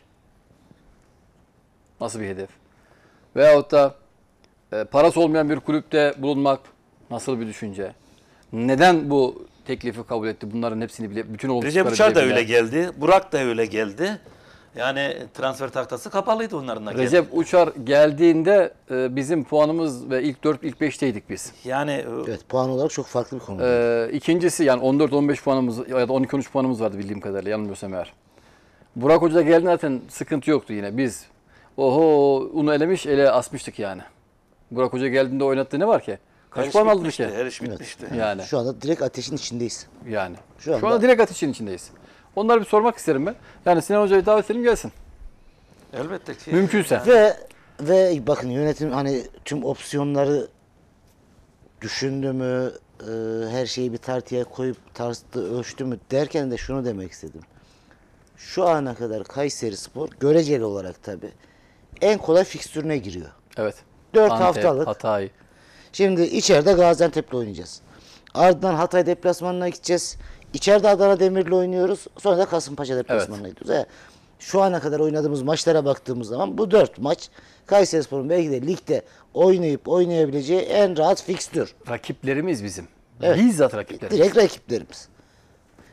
nasıl bir hedef? Veyahut da e, parası olmayan bir kulüpte bulunmak nasıl bir düşünce? Neden bu teklifi kabul etti? Bunların hepsini bile, bütün Recep oldukları Uçar da bile bile. öyle geldi. Burak da öyle geldi. Yani transfer tahtası kapalıydı onların da. Recep geldi. Uçar geldiğinde e, bizim puanımız ve ilk dört, ilk beşteydik biz. Yani e, Evet, puan olarak çok farklı bir konu. E, ikincisi yani on dört on beş puanımız ya da on iki on üç puanımız vardı bildiğim kadarıyla yanılmıyorsam eğer. Burak Hoca geldiğinde zaten sıkıntı yoktu yine. Biz oho unu elemiş ele asmıştık yani. Burak Hoca geldiğinde oynattığı ne var ki? her Kaç iş puan aldı bitmişti, ki? Her iş bitmişti. Yani. Şu anda direkt ateşin içindeyiz. Yani. Şu Şu, anda- anda direkt ateşin içindeyiz. Onları bir sormak isterim ben. Yani Sinan Hoca'yı davet edelim gelsin. Elbette ki. Mümkünse. Ve ve bakın yönetim hani tüm opsiyonları düşündü mü, e, her şeyi bir tartıya koyup tarttı, ölçtü mü derken de şunu demek istedim. Şu ana kadar Kayserispor göreceli olarak tabii en kolay fikstürüne giriyor. Evet. Dört Antep, haftalık. Hatay. Şimdi içeride Gaziantep'le oynayacağız. Ardından Hatay deplasmanına gideceğiz. İçeride Adana Demir'le oynuyoruz. Sonra da Kasımpaşa deplasmanına gidiyoruz. Evet. Şu ana kadar oynadığımız maçlara baktığımız zaman bu dört maç Kayserispor'un belki de ligde oynayıp oynayabileceği en rahat fikstür. Rakiplerimiz bizim. Evet. Bizzat rakiplerimiz. Direkt rakiplerimiz.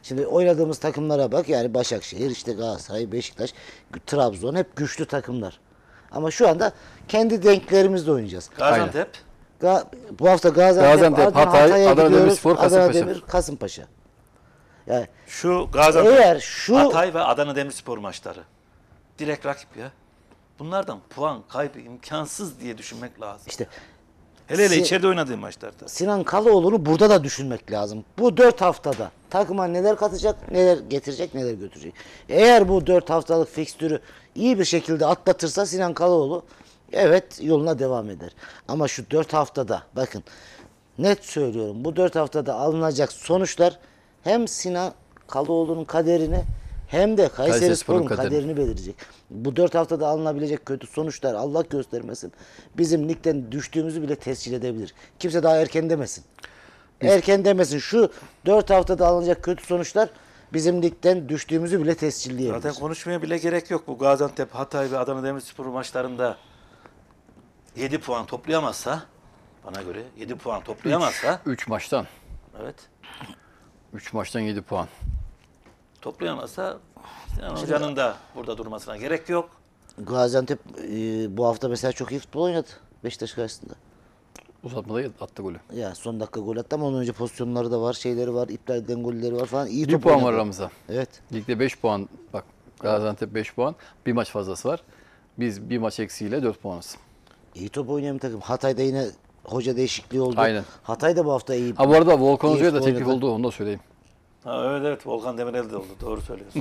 Şimdi oynadığımız takımlara bak, yani Başakşehir, işte Galatasaray, Beşiktaş, Trabzon hep güçlü takımlar. Ama şu anda kendi denklerimizle oynayacağız. Gaziantep. Ga- bu hafta Gaziantep, Gaziantep, ardından Hatay, Hatay'a Adana gidiyoruz. Demirspor, Adana Kasımpaşa. Demir, Kasımpaşa. Yani Şu Gaziantep, eğer şu Hatay ve Adana Demirspor maçları. Direkt rakip ya. Bunlardan puan kaybı imkansız diye düşünmek lazım. işte Hele hele Si- içeride oynadığı maçlarda. Sinan Kaloğlu'nu burada da düşünmek lazım. Bu dört haftada takıma neler katacak, neler getirecek, neler götürecek. Eğer bu dört haftalık fikstürü iyi bir şekilde atlatırsa Sinan Kaloğlu evet yoluna devam eder. Ama şu dört haftada bakın, net söylüyorum, bu dört haftada alınacak sonuçlar hem Sinan Kaloğlu'nun kaderini hem de Kayserispor'un kaderini. kaderini belirleyecek. Bu dört haftada alınabilecek kötü sonuçlar Allah göstermesin bizim ligden düştüğümüzü bile tescil edebilir. Kimse daha erken demesin. Erken demesin. Şu dört haftada alınacak kötü sonuçlar bizim ligden düştüğümüzü bile tescilleyebilir. Zaten konuşmaya bile gerek yok. Bu Gaziantep, Hatay ve Adana Demirspor maçlarında yedi puan toplayamazsa, bana göre yedi puan toplayamazsa, üç maçtan. evet, üç maçtan yedi puan. toplayamazsa Sinan Hoca'nın da burada durmasına gerek yok. Gaziantep e, bu hafta mesela çok iyi futbol oynadı Beşiktaş karşısında. Uzatmada attı golü. Ya son dakika gol attı ama ondan önce pozisyonları da var, şeyleri var, iptal edilen golleri var falan. İyi Bir top puan oynadı. var aramızda. Evet. Ligde beş puan. Bak Gaziantep beş puan. Bir maç fazlası var. Biz bir maç eksiğiyle dört puanız. İyi top oynayan bir takım. Hatay'da yine hoca değişikliği oldu. Aynen. Hatay da bu hafta iyi. Ha bu arada Volkan iyi Hoca'ya da futbol teklif oynadı. oldu. Onu da söyleyeyim. Ha, evet evet, Volkan Demirel de oldu. Doğru söylüyorsun.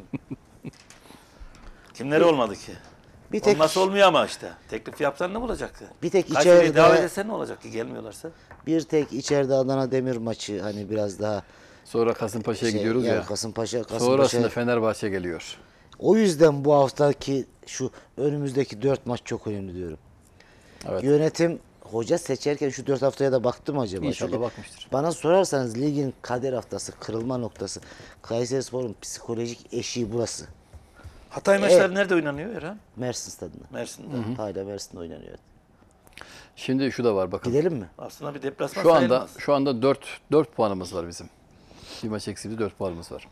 Kimleri olmadı ki? Bir tek Olması olmuyor ama işte. Teklif yapsan ne olacaktı? Bir tek Kayseri'yi içeride- davet etsen ne olacak ki gelmiyorlarsa? bir tek içeride Adana Demir maçı hani biraz daha Sonra Kasımpaşa'ya şey, gidiyoruz yani ya. Kasımpaşa, Kasımpaşa. Sonrasında Fenerbahçe geliyor. O yüzden bu haftaki şu önümüzdeki dört maç çok önemli diyorum. Evet. Yönetim hoca seçerken şu dört haftaya da baktı mı acaba? İnşallah Çünkü bakmıştır. bana sorarsanız ligin kader haftası, kırılma noktası, Kayserispor'un psikolojik eşiği burası. Hatay maçları nerede oynanıyor Erhan? Mersin stadında. Mersin'de. Hala Mersin'de oynanıyor. Şimdi şu da var bakın. Gidelim mi? Aslında bir deplasman Şu anda sayılmaz. şu anda dört dört puanımız var bizim. Bir maç eksiğinde dört puanımız var.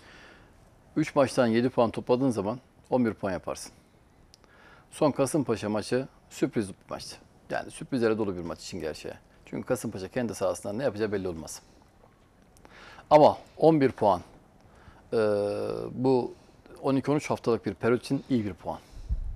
üç maçtan yedi puan topladığın zaman on bir puan yaparsın. Son Kasımpaşa maçı sürpriz bir maçtı. Yani sürprizlere dolu bir maç için gerçeğe. Çünkü Kasımpaşa kendi sahasından ne yapacağı belli olmaz. Ama on bir puan e, bu on iki on üç haftalık bir periyot için iyi bir puan.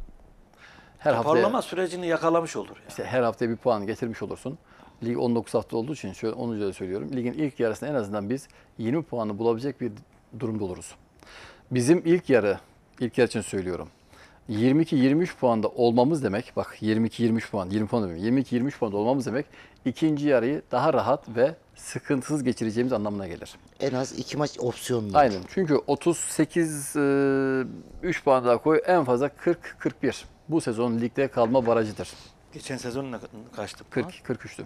Her Toparlama haftaya, sürecini yakalamış olur. Yani. işte her haftaya bir puan getirmiş olursun. Lig on dokuz hafta olduğu için şöyle onu da söylüyorum. Ligin ilk yarısında en azından biz yirmi puanı bulabilecek bir durumda oluruz. Bizim ilk yarı, ilk yarı için söylüyorum. yirmi iki yirmi üç puanda olmamız demek, bak yirmi iki yirmi üç puan, yirmi puan demiyorum. yirmi iki yirmi üç puanda olmamız demek ikinci yarıyı daha rahat ve sıkıntısız geçireceğimiz anlamına gelir. En az iki maç opsiyonlu. Aynen. Çünkü otuz sekiz üç puan daha koy, en fazla kırk kırk bir. Bu sezon ligde kalma barajıdır. Geçen sezon ne kaçtı? kırk kırk üçtü.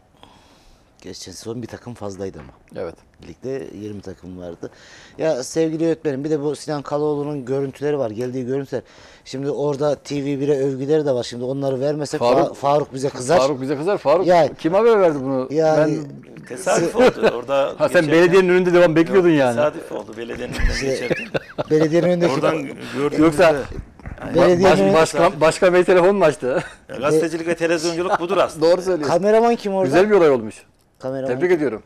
Geçen sezon bir takım fazlaydı ama. Evet. Ligde yirmi takım vardı. Ya sevgili öğretmenim, bir de bu Sinan Kaloğlu'nun görüntüleri var. Geldiği görüntüler. Şimdi orada T V bire övgüleri de var. Şimdi onları vermesek Faruk, Faruk- Faruk bize kızar. Faruk bize kızar. Faruk Ya- kim haber verdi bunu? Yani ben Tesadüf oldu. Orada ha, sen geçerken- belediyenin önünde devam bekliyordun Yok, yani. Tesadüf oldu. Belediyenin önünden geçerken. belediyenin önündeki Oradan gördüğümüzde Yoksa belediyenin baş, başkan, başkan bey telefon mu açtı? Ya gazetecilik ve televizyonculuk budur aslında. Doğru söylüyorsun. kameraman kim orada? Güzel bir olay olmuş. Kameraman. Tebrik ediyorum.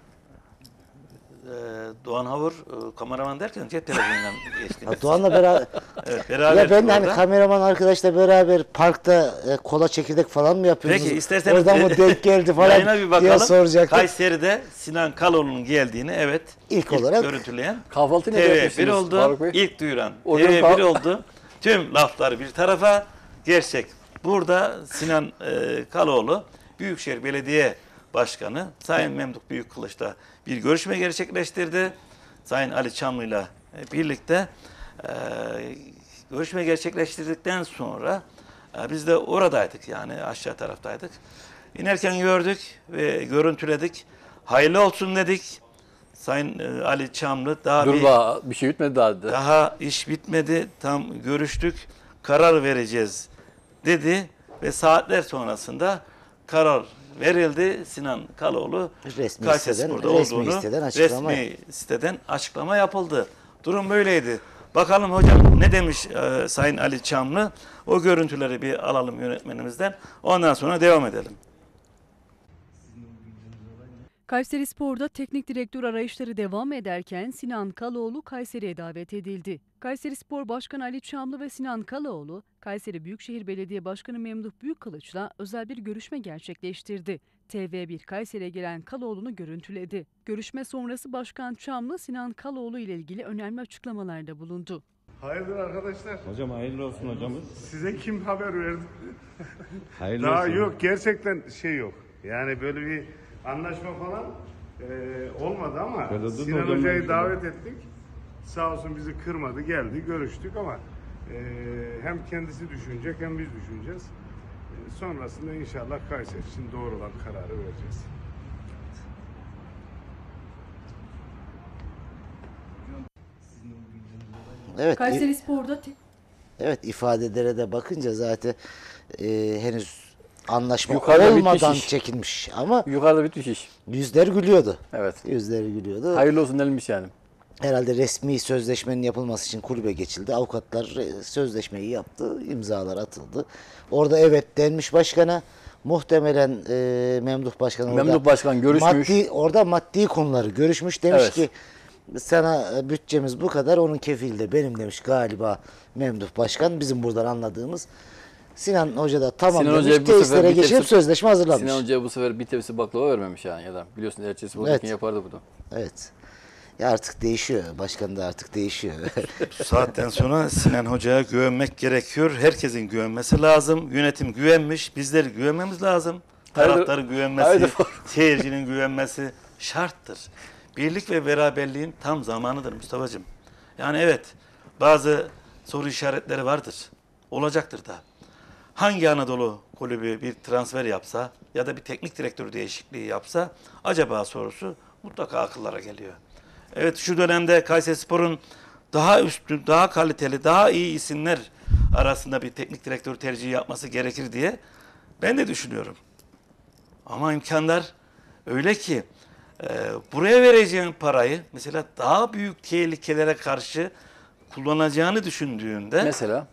Ee, Doğan Havur e, kameraman derken cep telefonundan geçti. Ha, Doğan'la beraber. Evet, beraber Ya ben de hani orada. kameraman arkadaşla beraber parkta e, kola çekirdek falan mı yapıyorsunuz? Peki isterseniz Oradan mı denk geldi falan yayına bir diye bakalım. soracaktım. Kayseri'de Sinan Kaloğlu'nun geldiğini evet İlk olarak- görüntüleyen Kahvaltı ne T V bir yapıyorsunuz oldu. Faruk Bey? İlk duyuran O T gün V bir kah- oldu. Tüm laflar bir tarafa, gerçek. Burada Sinan e, Kaloğlu Büyükşehir Belediye Başkanı Sayın Memduh Büyükkılıç'ta bir görüşme gerçekleştirdi. Sayın Ali Çamlı'yla e, birlikte e, görüşme gerçekleştirdikten sonra e, biz de oradaydık, yani aşağı taraftaydık. İnerken gördük ve görüntüledik. Hayırlı olsun dedik. Sayın e, Ali Çamlı daha Dur bir daha bir şey bitmedi daha dedi. daha iş bitmedi. Tam görüştük. Karar vereceğiz dedi ve saatler sonrasında karar verildi. Sinan Kaloğlu Resmi Kayserispor'da siteden- resmi olduğunu siteden açıklama resmi siteden açıklama yapıldı. Durum böyleydi. Bakalım hocam ne demiş e, Sayın Ali Çamlı? O görüntüleri bir alalım yönetmenimizden. Ondan sonra devam edelim. Kayserispor'da teknik direktör arayışları devam ederken Sinan Kaloğlu Kayseri'ye davet edildi. Kayserispor Başkanı Ali Çamlı ve Sinan Kaloğlu, Kayseri Büyükşehir Belediye Başkanı Memduh Büyükkılıç'la özel bir görüşme gerçekleştirdi. T V bir Kayseri'ye gelen Kaloğlu'nu görüntüledi. Görüşme sonrası Başkan Çamlı, Sinan Kaloğlu ile ilgili önemli açıklamalarda bulundu. Hayırdır arkadaşlar? Hocam hayırlı olsun hocamız. Size kim haber verdi? Hayırlı Daha olsun. yok, gerçekten şey yok. Yani böyle bir anlaşma falan e, olmadı ama Böyle dur Sinan hocam, Hoca'yı ben davet ettik. Sağ olsun bizi kırmadı, geldi, görüştük ama e, hem kendisi düşünecek hem biz düşüneceğiz. E, sonrasında inşallah Kayseri için doğru olan kararı vereceğiz. Evet. Kayserispor'da te- Evet, ifadelere de bakınca zaten e, henüz anlaşma Yukarıda olmadan bitmiş iş. çekilmiş ama Yukarıda bitmiş iş. yüzler gülüyordu. Evet. Yüzleri gülüyordu. Hayırlı olsun denilmiş yani. Herhalde resmi sözleşmenin yapılması için kulübe geçildi. Avukatlar e, sözleşmeyi yaptı, imzalar atıldı. Orada evet denmiş başkana. Muhtemelen e, Memduh Başkan orada Memduh Başkan görüşmüş. Maddi, orada maddi konuları görüşmüş. Demiş Evet. ki sana e, bütçemiz bu kadar, onun kefili de benim demiş galiba Memduh Başkan. Bizim buradan anladığımız. Sinan Hoca da tamam Sinan demiş. Hoca'ya bu sefer Tesislere bir geçip tepsi- sözleşme hazırlamış. Sinan Hoca'ya bu sefer bir tepsi baklava vermemiş yani ya da biliyorsun ertesi Evet. evet. yapardı bunu. Evet. Ya artık değişiyor. Başkan da artık değişiyor. Bu saatten sonra Sinan Hoca'ya güvenmek gerekiyor. Herkesin güvenmesi lazım. Yönetim güvenmiş. Bizleri güvenmemiz lazım. Hayırdır- Taraftarın güvenmesi, hayırdır. seyircinin güvenmesi şarttır. Birlik ve beraberliğin tam zamanıdır Mustafa'cığım. Yani evet, bazı soru işaretleri vardır. Olacaktır da. Hangi Anadolu kulübü bir transfer yapsa ya da bir teknik direktör değişikliği yapsa acaba sorusu mutlaka akıllara geliyor. Evet, şu dönemde Kayserispor'un daha üstün, daha kaliteli, daha iyi isimler arasında bir teknik direktör tercihi yapması gerekir diye ben de düşünüyorum. Ama imkanlar öyle ki e, buraya vereceğin parayı mesela daha büyük tehlikelere karşı kullanacağını düşündüğünde Mesela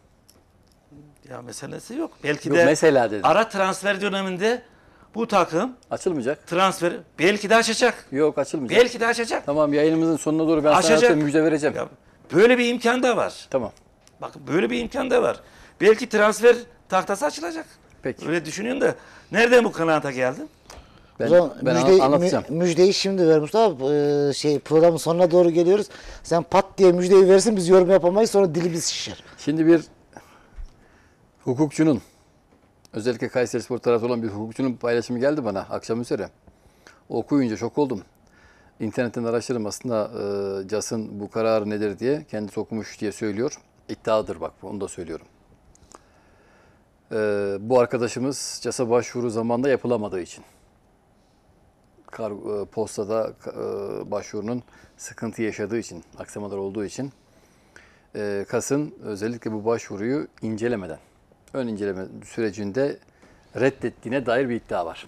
ya meselesi yok. Belki Yok, de mesela dedim. ara transfer döneminde bu takım açılmayacak. transfer belki de açacak. Yok açılmayacak. Belki de açacak. Tamam yayınımızın sonuna doğru ben sana Açacak. hatta müjde vereceğim. Ya, böyle bir imkan da var. Tamam. Bakın böyle bir imkan da var. Belki transfer tahtası açılacak. Peki. Öyle düşünüyorum da nereden bu kanaata geldin? Ben, O zaman ben müjde- ana- anlatacağım. mü- müjdeyi şimdi ver Mustafa. Ee, şey programın sonuna doğru geliyoruz. Sen pat diye müjdeyi versin, biz yorum yapamayız, sonra dilimiz şişer. Şimdi bir hukukçunun, özellikle Kayserispor tarafı olan bir hukukçunun paylaşımı geldi bana akşam üzere. Okuyunca şok oldum. İnternetten araştırdım aslında e, C A S'ın bu kararı nedir diye. Kendisi okumuş diye söylüyor. İddiadır bak, onu da söylüyorum. E, bu arkadaşımız C A S''a başvuru zamanında yapılamadığı için. Kar, e, postada e, başvurunun sıkıntı yaşadığı için, aksamalar olduğu için e, K A S'ın özellikle bu başvuruyu incelemeden, ön inceleme sürecinde reddettiğine dair bir iddia var.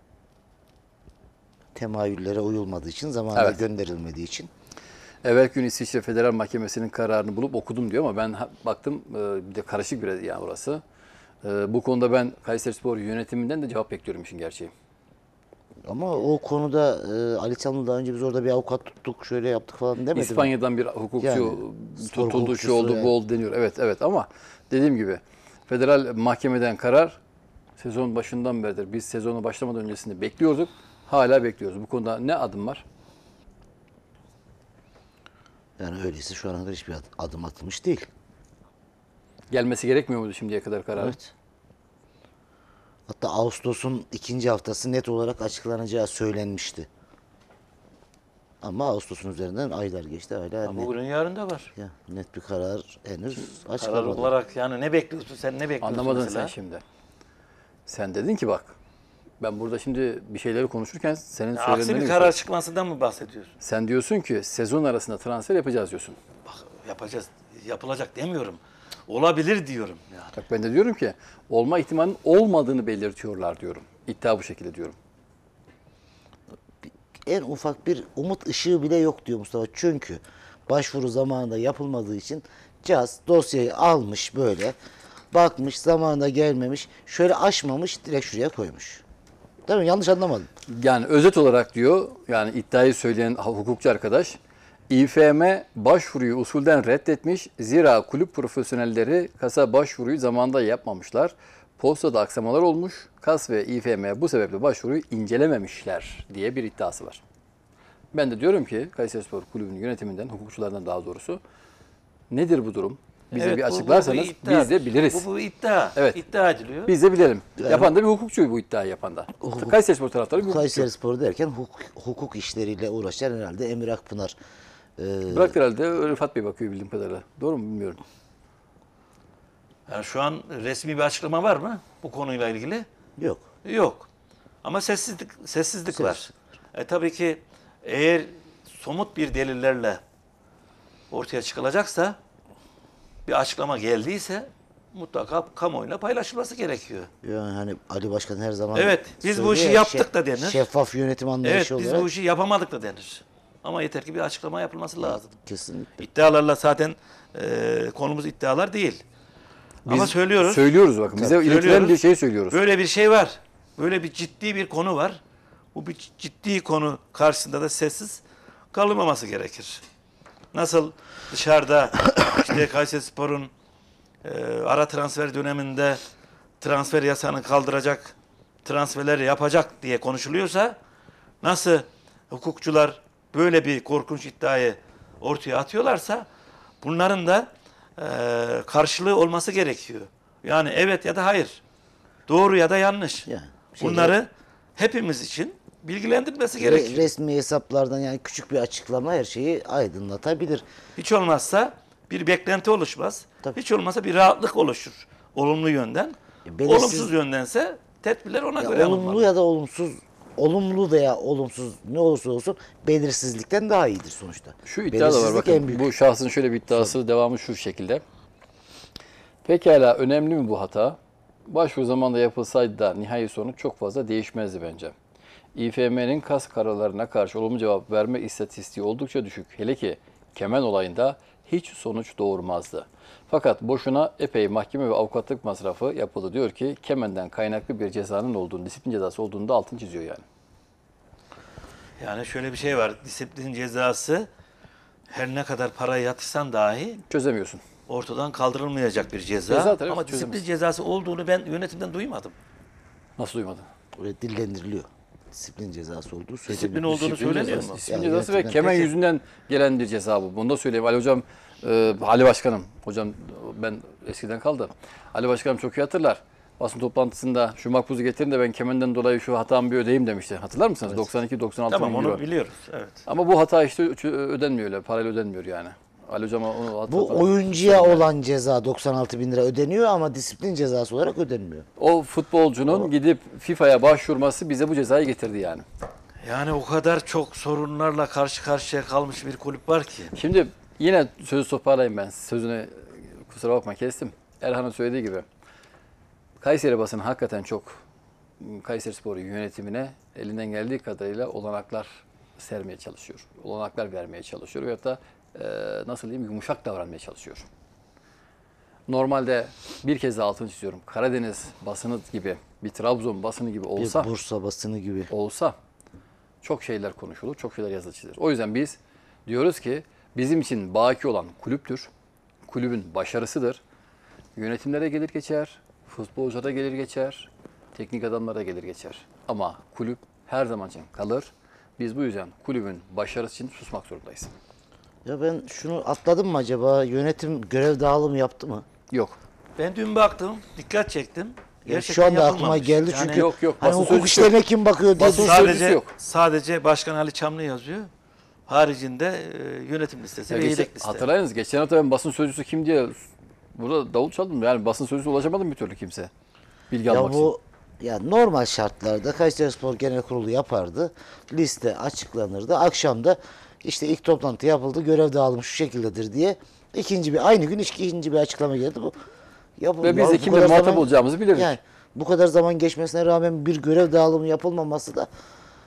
Temayüllere uyulmadığı için, zamanında Evet. gönderilmediği için. Evvel gün İsviçre Federal Mahkemesi'nin kararını bulup okudum diyor ama ben ha- baktım e, bir de karışık biraz yani orası. E, bu konuda ben Kayserispor yönetiminden de cevap bekliyorum işin gerçeği. Ama o konuda e, Ali Çamlı daha önce biz orada bir avukat tuttuk, şöyle yaptık falan demedi mi? İspanya'dan bir hukukçu Yani, spor tutuldu, hukukçusu şu oldu, yani. bu oldu deniyor. Evet, evet ama dediğim gibi federal mahkemeden karar sezon başından beridir. Biz sezonu başlamadan öncesinde bekliyorduk. Hala bekliyoruz. Bu konuda ne adım var? Yani öyleyse şu ana kadar hiçbir ad- adım atılmış değil. Gelmesi gerekmiyor muydu şimdiye kadar karar? Evet. Hatta Ağustos'un ikinci haftası net olarak açıklanacağı söylenmişti. Ama Ağustos'un üzerinden aylar geçti. Hala Ama net, bugünün yarın da var. ya, net bir karar henüz Karar açıklanmadı. olarak yani ne bekliyorsun sen ne bekliyorsun Anlamadın mesela? sen şimdi. Sen dedin ki bak ben burada şimdi bir şeyleri konuşurken senin Ya, aksi söyleneni bir karar çıkmasından mı bahsediyorsun? Sen diyorsun ki sezon arasında transfer yapacağız diyorsun. Bak yapacağız, yapılacak demiyorum. Olabilir diyorum. Ya. Bak ben de diyorum ki olma ihtimalinin olmadığını belirtiyorlar diyorum. İddia bu şekilde diyorum. En ufak bir umut ışığı bile yok diyor Mustafa. Çünkü başvuru zamanında yapılmadığı için cihaz dosyayı almış böyle. Bakmış zamanında gelmemiş. Şöyle açmamış direkt şuraya koymuş. Değil mi? Yanlış anlamadım. Yani özet olarak diyor, yani iddiayı söyleyen hukukçu arkadaş, İ F M başvuruyu usulden reddetmiş. Zira kulüp profesyonelleri kasa başvuruyu zamanında yapmamışlar. Postada aksamalar olmuş. Kas ve İ F M bu sebeple başvuruyu incelememişler diye bir iddiası var. Ben de diyorum ki Kayserispor Kulübü'nün yönetiminden, hukukçulardan daha doğrusu, nedir bu durum? Bize Evet, bir bu- bu- bu açıklarsanız iddia. biz de biliriz. Bu, bu iddia. Evet. İddia ediliyor. Biz de bilelim. Yapan da bir hukukçu bu iddiayı yapan da. Kayserispor taraftarı bir hukukçu. Kayseri Spor derken hukuk, hukuk işleriyle uğraşan herhalde Emir Akpınar. Ee, Bırak herhalde Rıfat Bey bakıyor bildiğim kadarıyla. Doğru mu bilmiyorum. Yani şu an resmi bir açıklama var mı bu konuyla ilgili? yok. Yok. Ama sessizlik sessizlik var. Sessiz. E tabii ki eğer somut bir delillerle ortaya çıkılacaksa, bir açıklama geldiyse mutlaka kamuoyuyla paylaşılması gerekiyor. Yani hani Ali Başkan her zaman Evet, biz bu söylüyor işi ya, yaptık da denir. Şeffaf yönetim Evet, anlayışı biz olarak. bu işi yapamadık da denir. Ama yeter ki bir açıklama yapılması lazım. Kesinlikle. İddialarla zaten e, konumuz iddialar değil. Ama Biz söylüyoruz. Söylüyoruz bakın. Bize iletilen Söylüyoruz. bir şey söylüyoruz. Böyle bir şey var. Böyle bir ciddi bir konu var. Bu bir ciddi konu karşısında da sessiz kalınmaması gerekir. Nasıl dışarıda işte Kayserispor'un e, ara transfer döneminde transfer yasağını kaldıracak, transferler yapacak diye konuşuluyorsa, nasıl hukukçular böyle bir korkunç iddiayı ortaya atıyorlarsa, bunların da e, karşılığı olması gerekiyor. Yani evet ya da hayır, doğru ya da yanlış. Yani şeyde- Bunları hepimiz için bilgilendirmesi Re- gerekiyor. resmi hesaplardan yani küçük bir açıklama her şeyi aydınlatabilir. Hiç olmazsa bir beklenti oluşmaz. Tabii. Hiç olmazsa bir rahatlık oluşur olumlu yönden. E, belirsiz- Olumsuz yöndense tedbirler ona Ya göre olumlu alınmalı. ya da olumsuz, olumlu veya olumsuz ne olursa olsun belirsizlikten daha iyidir sonuçta. Şu iddia da var Belirsizlik en bakın. büyük. Bu şahsın şöyle bir iddiası, devamı şu şekilde. Pekala önemli mi bu hata? Başvuru zamanında yapılsaydı da nihai sonuç çok fazla değişmezdi bence. İ F M'nin kas kararlarına karşı olumlu cevap verme istatistiği oldukça düşük. Hele ki Kemen olayında hiç sonuç doğurmazdı. Fakat boşuna epey mahkeme ve avukatlık masrafı yapıldı diyor ki Kemen'den kaynaklı bir cezanın olduğunu, disiplin cezası olduğunu da altını çiziyor yani. Yani şöyle bir şey var. Disiplin cezası her ne kadar paraya yatırsan dahi Çözemiyorsun. ortadan kaldırılmayacak bir ceza. Ceza tabii, Ama çözemez. disiplin cezası olduğunu ben yönetimden duymadım. Nasıl duymadın? Öyle dillendiriliyor. Disiplin cezası olduğu söyleniyor. Disiplin olduğunu söyleniyor mu? Disiplin Yani cezası ve yönetimden- Kemen Peki. yüzünden gelen bir ceza bu. Bunu da söyleyeyim. Ali Hocam, e, Ali Başkanım, hocam ben eskiden kaldı. Ali Başkanım çok iyi hatırlar. Basın toplantısında şu makbuzu getirin de ben Kemen'den dolayı şu hatamı bir ödeyeyim demişti. Hatırlar mısınız? doksan iki doksan altı Tamam, bin onu euro. biliyoruz. Evet. Ama bu hata işte ö- ödenmiyor öyle. Parayla ödenmiyor yani. Ali Hocam onu Bu hatırlar. oyuncuya olan ceza doksan altı bin lira ödeniyor ama disiplin cezası olarak ödenmiyor. O futbolcunun gidip FIFA'ya başvurması bize bu cezayı getirdi yani. Yani o kadar çok sorunlarla karşı karşıya kalmış bir kulüp var ki. Şimdi yine sözü toparlayayım ben. Sözünü kusura bakma kestim. Erhan'ın söylediği gibi. Kayseri basını hakikaten çok Kayserispor yönetimine elinden geldiği kadarıyla olanaklar sermeye çalışıyor. Olanaklar vermeye çalışıyor. Veyahut da e, nasıl diyeyim yumuşak davranmaya çalışıyor. Normalde bir kez daha altını çiziyorum. Karadeniz basını gibi, bir Trabzon basını gibi olsa Bir Bursa basını gibi. olsa çok şeyler konuşulur, çok şeyler yazı çizilir. O yüzden biz diyoruz ki bizim için baki olan kulüptür. Kulübün başarısıdır. Yönetimlere gelir geçer, futbolculara gelir geçer, teknik adamlara gelir geçer. Ama kulüp her zaman için kalır. Biz bu yüzden kulübün başarısı için susmak zorundayız. Ya ben şunu atladım mı acaba? Yönetim görev dağılımı yaptı mı? Yok. Ben dün baktım, dikkat çektim. Ya Gerçekten şu anda aklıma yapılmamış. geldi Yani çünkü yok, yok, hani basın hukuk sözcüsü işlerine kim bakıyor diye Basın dur- sözcüsü sadece yok. sadece Başkan Ali Çamlı yazıyor. Haricinde e, yönetim listesi Ya ve geçen- yedek liste. hatırlayınız geçen hafta ben basın sözcüsü kim diye burada davul çaldım. Yani basın sözcüsü ulaşamadım bir türlü kimse. Bilgi Ya almak bu ya normal şartlarda Kayserispor Genel Kurulu yapardı. Liste açıklanırdı. Akşam da işte ilk toplantı yapıldı. Görev dağılımı şu şekildedir diye ikinci bir aynı gün ikinci bir açıklama geldi. Bu ya bu- Ve biz ya de bu kimle kadar muhatap zaman- olacağımızı bilirdik. Yani bu kadar zaman geçmesine rağmen bir görev dağılımı yapılmaması da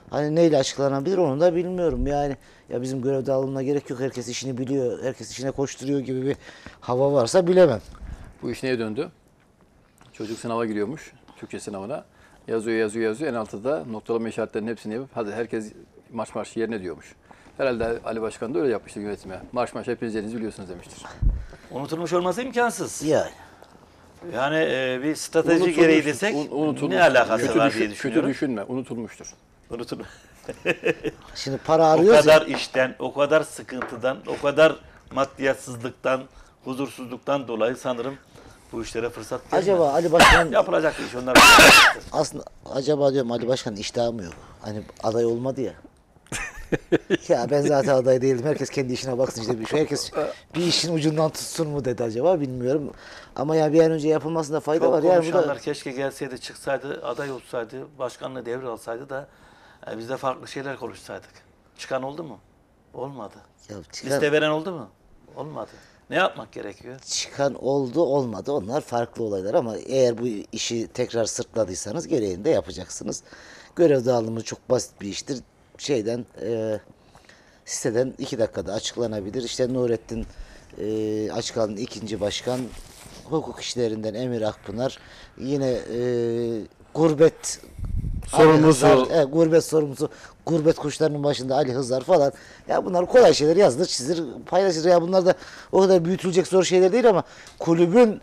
Hani neyle açıklanabilir onu da bilmiyorum. Yani ya bizim görev dağılımına gerek yok. Herkes işini biliyor. Herkes işine koşturuyor gibi bir hava varsa bilemem. Bu iş neye döndü? Çocuk sınava giriyormuş, Türkçe sınavına. Yazıyor, yazıyor, yazıyor. En altıda noktalama işaretlerinin hepsini yapıp hadi herkes marş marş yerine diyormuş. Herhalde Ali Başkan da öyle yapmıştır yönetime. Marş marş hepiniz yerinizi biliyorsunuz demiştir. Unutulmuş olması imkansız. Yani. Yani e, bir strateji Unutulmuştur, gereği desek un- unutulmuştur. ne alakası Kötü var düşün- diye düşünüyorum. Kötü düşünme, unutulmuştur. Unutulmuş. Şimdi para O arıyoruz kadar ya. işten, o kadar sıkıntıdan, o kadar maddiyatsızlıktan, huzursuzluktan dolayı sanırım bu işlere fırsat gelmez. Acaba Ali Başkan Yapılacak bir iş onlar. aslında acaba diyorum Ali Başkan'ın iştahı mı yok? Hani aday olmadı ya. Ya ben zaten aday değildim. Herkes kendi işine baksın işte. Bir- Şu herkes bir işin ucundan tutsun mu dedi acaba bilmiyorum. Ama ya bir an önce yapılmasında fayda Çok var. Yani bu konuşanlar da keşke gelseydi, çıksaydı, aday olsaydı, başkanlığı devralsaydı da e, biz de farklı şeyler konuşsaydık. Çıkan oldu mu? Olmadı. ya çıkan, Liste veren oldu mu? Olmadı. Ne yapmak gerekiyor? çıkan oldu olmadı. Onlar farklı olaylar ama eğer bu işi tekrar sırtladıysanız gereğini de yapacaksınız. Görev dağılımı çok basit bir iştir. Şeyden e, siteden iki dakikada açıklanabilir. İşte Nurettin e, Açıkal'ın ikinci başkan, hukuk işlerinden Emir Akpınar, yine e, gurbet Sorumlusu. Ali Hızar, e, gurbet sorumlusu, gurbet kuşlarının başında Ali Hızar falan. Ya bunlar kolay şeyler, yazılır, çizilir, paylaşır. Ya bunlar da o kadar büyütülecek zor şeyler değil ama kulübün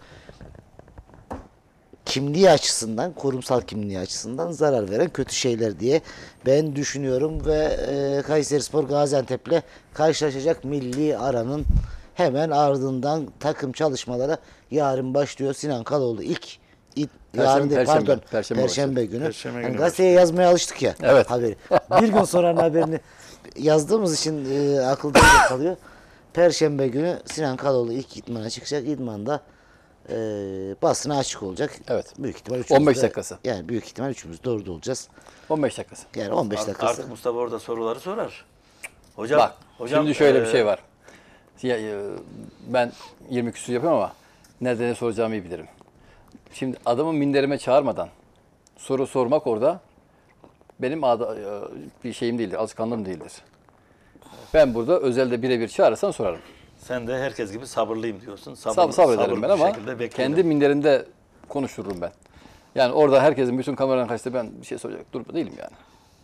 kimliği açısından, kurumsal kimliği açısından zarar veren kötü şeyler diye ben düşünüyorum ve e, Kayserispor Gaziantep'le karşılaşacak milli aranın hemen ardından takım çalışmalara yarın başlıyor. Sinan Kaloğlu ilk, ilk yarın değil, Perşembe, pardon Perşembe Perşembe günü. Perşembe Hani günü gazeteye yazmaya alıştık ya Evet. haberi. Bir gün sonranın haberini yazdığımız için e, akılda kalıyor. Perşembe günü Sinan Kaloğlu ilk idmana çıkacak. İdmanda e, basına açık olacak. Evet. Büyük ihtimal üçümüz on beş de- dakikası. Yani büyük ihtimal üçümüz de orada olacağız. on beş dakikası. Yani on beş Artık, dakikası. artık Mustafa orada soruları sorar. Hocam, Bak, hocam şimdi şöyle e, bir şey var. Ya, e, ben yirmi küsur yapıyorum ama nerede ne soracağımı iyi bilirim. Şimdi adamı minderime çağırmadan soru sormak orada benim ada- e, bir şeyim değildir, alışkanlığım değildir. Ben burada özelde birebir çağırırsan sorarım. Sen de herkes gibi sabırlıyım diyorsun. Sabır, Sab sabrederim sabırlı ben bir ama şekilde bekleyelim. kendi minderimde konuşurum ben. Yani orada herkesin bütün kameranın karşısında ben bir şey soracak durumda değilim yani.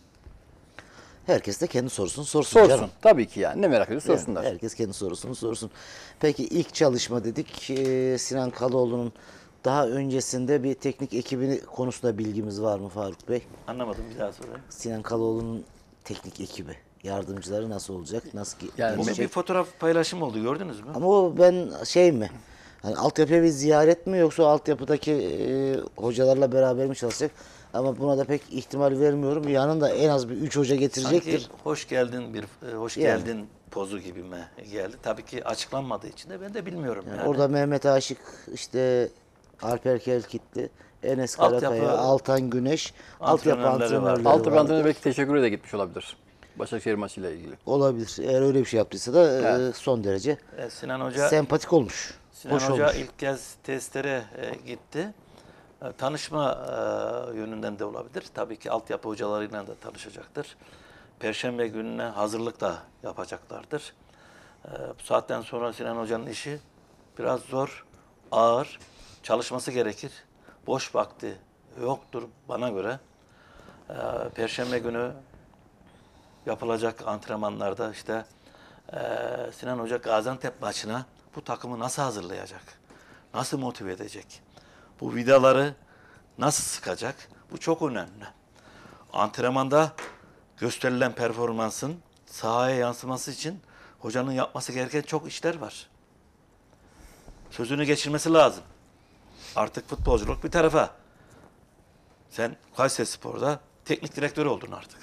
Herkes de kendi sorusunu sorsun. Sorsun. canım. Tabii ki yani. Ne merak ediyor Yani sorsunlar. herkes kendi sorusunu sorsun. Peki ilk çalışma dedik. Ee, Sinan Kaloğlu'nun daha öncesinde bir teknik ekibini konusunda bilgimiz var mı Faruk Bey? Anlamadım, bir daha sorayım. Sinan Kaloğlu'nun teknik ekibi, yardımcıları nasıl olacak? Nasıl ge- Yani Bugün gelişecek? bir fotoğraf paylaşımı oldu, gördünüz mü? Ama o ben şey mi? Hani altyapıya bir ziyaret mi yoksa altyapıdaki e, hocalarla beraber mi çalışacak? Ama buna da pek ihtimal vermiyorum. Yanında en az bir üç hoca getirecektir. Sanki hoş geldin bir e, hoş Yani. geldin pozu gibime geldi. Tabii ki açıklanmadığı için de ben de bilmiyorum yani. Orada Mehmet Aşık, işte Alper Kelkitli, Enes Karakaya, Altyapı Altan Güneş, altyapı antrenörleri var. antrenörleri Altı vardı. antrenör belki teşekküre de gitmiş olabilir. Başakşehir maçıyla ilgili. Olabilir. Eğer öyle bir şey yaptıysa da e, Evet. son derece E, Sinan Hoca sempatik olmuş. Sinan Hoş Hoca olmuş. ilk kez testlere e, gitti. E, tanışma e, yönünden de olabilir. Tabii ki altyapı hocalarıyla da tanışacaktır. Perşembe gününe hazırlık da yapacaklardır. E, bu saatten sonra Sinan Hoca'nın işi biraz zor, ağır, çalışması gerekir. Boş vakti yoktur bana göre. E, Perşembe günü yapılacak antrenmanlarda işte e, Sinan Hoca Gaziantep maçına bu takımı nasıl hazırlayacak? Nasıl motive edecek? Bu vidaları nasıl sıkacak? Bu çok önemli. Antrenmanda gösterilen performansın sahaya yansıması için hocanın yapması gereken çok işler var. Sözünü geçirmesi lazım. Artık futbolculuk bir tarafa. Sen Kayserispor'da teknik direktör oldun artık.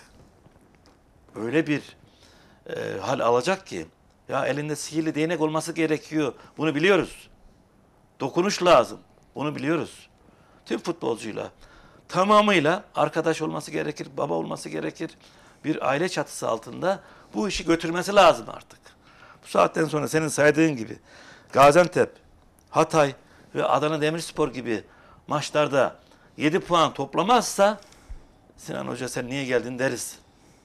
Öyle bir e, hal alacak ki ya elinde sihirli değnek olması gerekiyor. Bunu biliyoruz. Dokunuş lazım. Bunu biliyoruz. Tüm futbolcuyla tamamıyla arkadaş olması gerekir, baba olması gerekir. Bir aile çatısı altında bu işi götürmesi lazım artık. Bu saatten sonra senin saydığın gibi Gaziantep, Hatay ve Adana Demirspor gibi maçlarda yedi puan toplamazsa Sinan Hoca sen niye geldin deriz.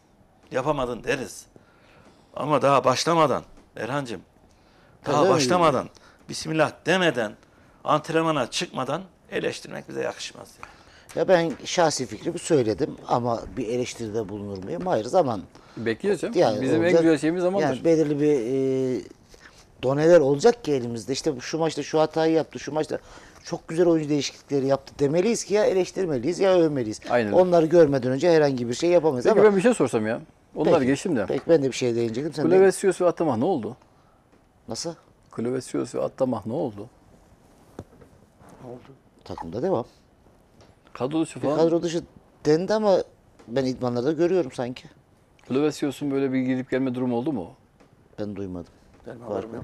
yapamadın deriz. Ama daha başlamadan Erhancığım, daha Öyle mi? başlamadan, Bismillah demeden, antrenmana çıkmadan eleştirmek bize yakışmaz. Yani. Ya ben şahsi fikrimi söyledim ama bir eleştiride bulunur muyum? Hayır, zaman. Bekleyeceğim. Yani Bizim en olacak. güzel şeyimiz zamandır. Yani belirli bir e, doneler olacak ki elimizde. İşte şu maçta şu hatayı yaptı, şu maçta çok güzel oyuncu değişiklikleri yaptı demeliyiz ki ya eleştirmeliyiz ya övmeliyiz. Aynen. Onları görmeden önce herhangi bir şey yapamayız. Peki ama ben bir şey sorsam ya. Onları Peki, geçtim de. Peki ben de bir şey değinecektim. Sen de, Klovesios ve Atamah ne oldu? nasıl? Klovesios ve Atamah ne oldu? Takımda devam. Kadro dışı Bir falan. kadro dışı dendi ama ben idmanlarda görüyorum sanki. Klovesios'un böyle bir girip gelme durumu oldu mu? Ben duymadım. Benim Var haberim mı? yok.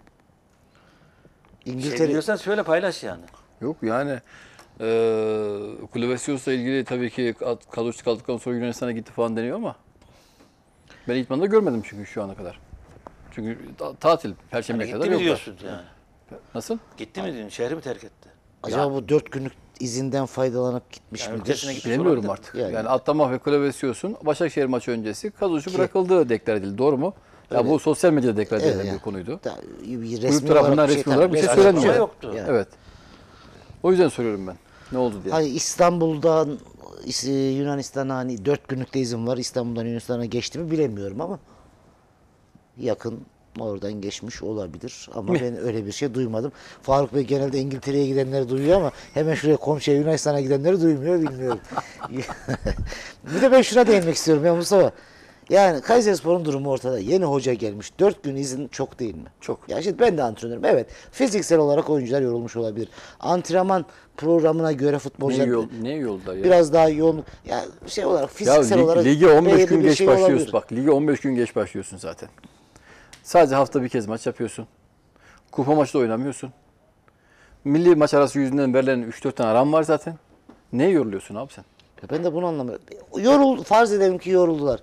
Şey İngiltere biliyorsan söyle, paylaş yani. Yok yani. Eee Klovesios'la ilgili tabii ki kadro dışı kaldıktan sonra Yunanistan'a gitti falan deniyor ama ben idmanda görmedim çünkü şu ana kadar. Çünkü ta- tatil, Perşembe'ye Hani kadar gitti mi yoklar. diyorsun yani? Nasıl? Gitti mi diyorsun? Şehri mi terk etti? acaba bu dört günlük izinden faydalanıp gitmiş Yani midir? ülkesine gitmiş Bilemiyorum olabilir. artık. Yani. Yani, Atamah ve Klovesios'un Başakşehir maçı öncesi kadrocu Ki- bırakıldığı deklar edildi. Doğru mu? Ya bu sosyal medyada deklar edilen Evet, bir yani. konuydu. Da- bir Kulüp resmi tarafından olarak resmi olarak bir şey tabii, söylenmiyor. resmi Yoktu. Yani. Evet. O yüzden soruyorum ben. Ne oldu diye. Hani İstanbul'dan e, Yunanistan'a hani dört günlük de izin var. İstanbul'dan Yunanistan'a geçti mi bilemiyorum ama yakın oradan geçmiş olabilir. Ama ben öyle bir şey duymadım. Faruk Bey genelde İngiltere'ye gidenleri duyuyor ama hemen şuraya komşuya Yunanistan'a gidenleri duymuyor, bilmiyorum. Bir de ben şuna değinmek istiyorum ya Mustafa. Yani Kayserispor'un durumu ortada. Yeni hoca gelmiş. Dört gün izin çok değil mi? Çok. Ya şimdi ben de antrenörüm. Evet. Fiziksel olarak oyuncular yorulmuş olabilir. Antrenman programına göre Ne, futbolcular yol, ne yolda ya? biraz daha yoğun. Ya şey olarak Ya fiziksel lig- olarak lige on beş belirli gün bir geç şey başlıyorsun. olabilir. Bak lige on beş gün geç başlıyorsun zaten. Sadece hafta bir kez maç yapıyorsun. Kupa maçta oynamıyorsun. Milli maç arası yüzünden verilen üç dört tane aram var zaten. Neye yoruluyorsun abi sen? Ya ben de bunu anlamıyorum. Yorul, farz edelim ki yoruldular.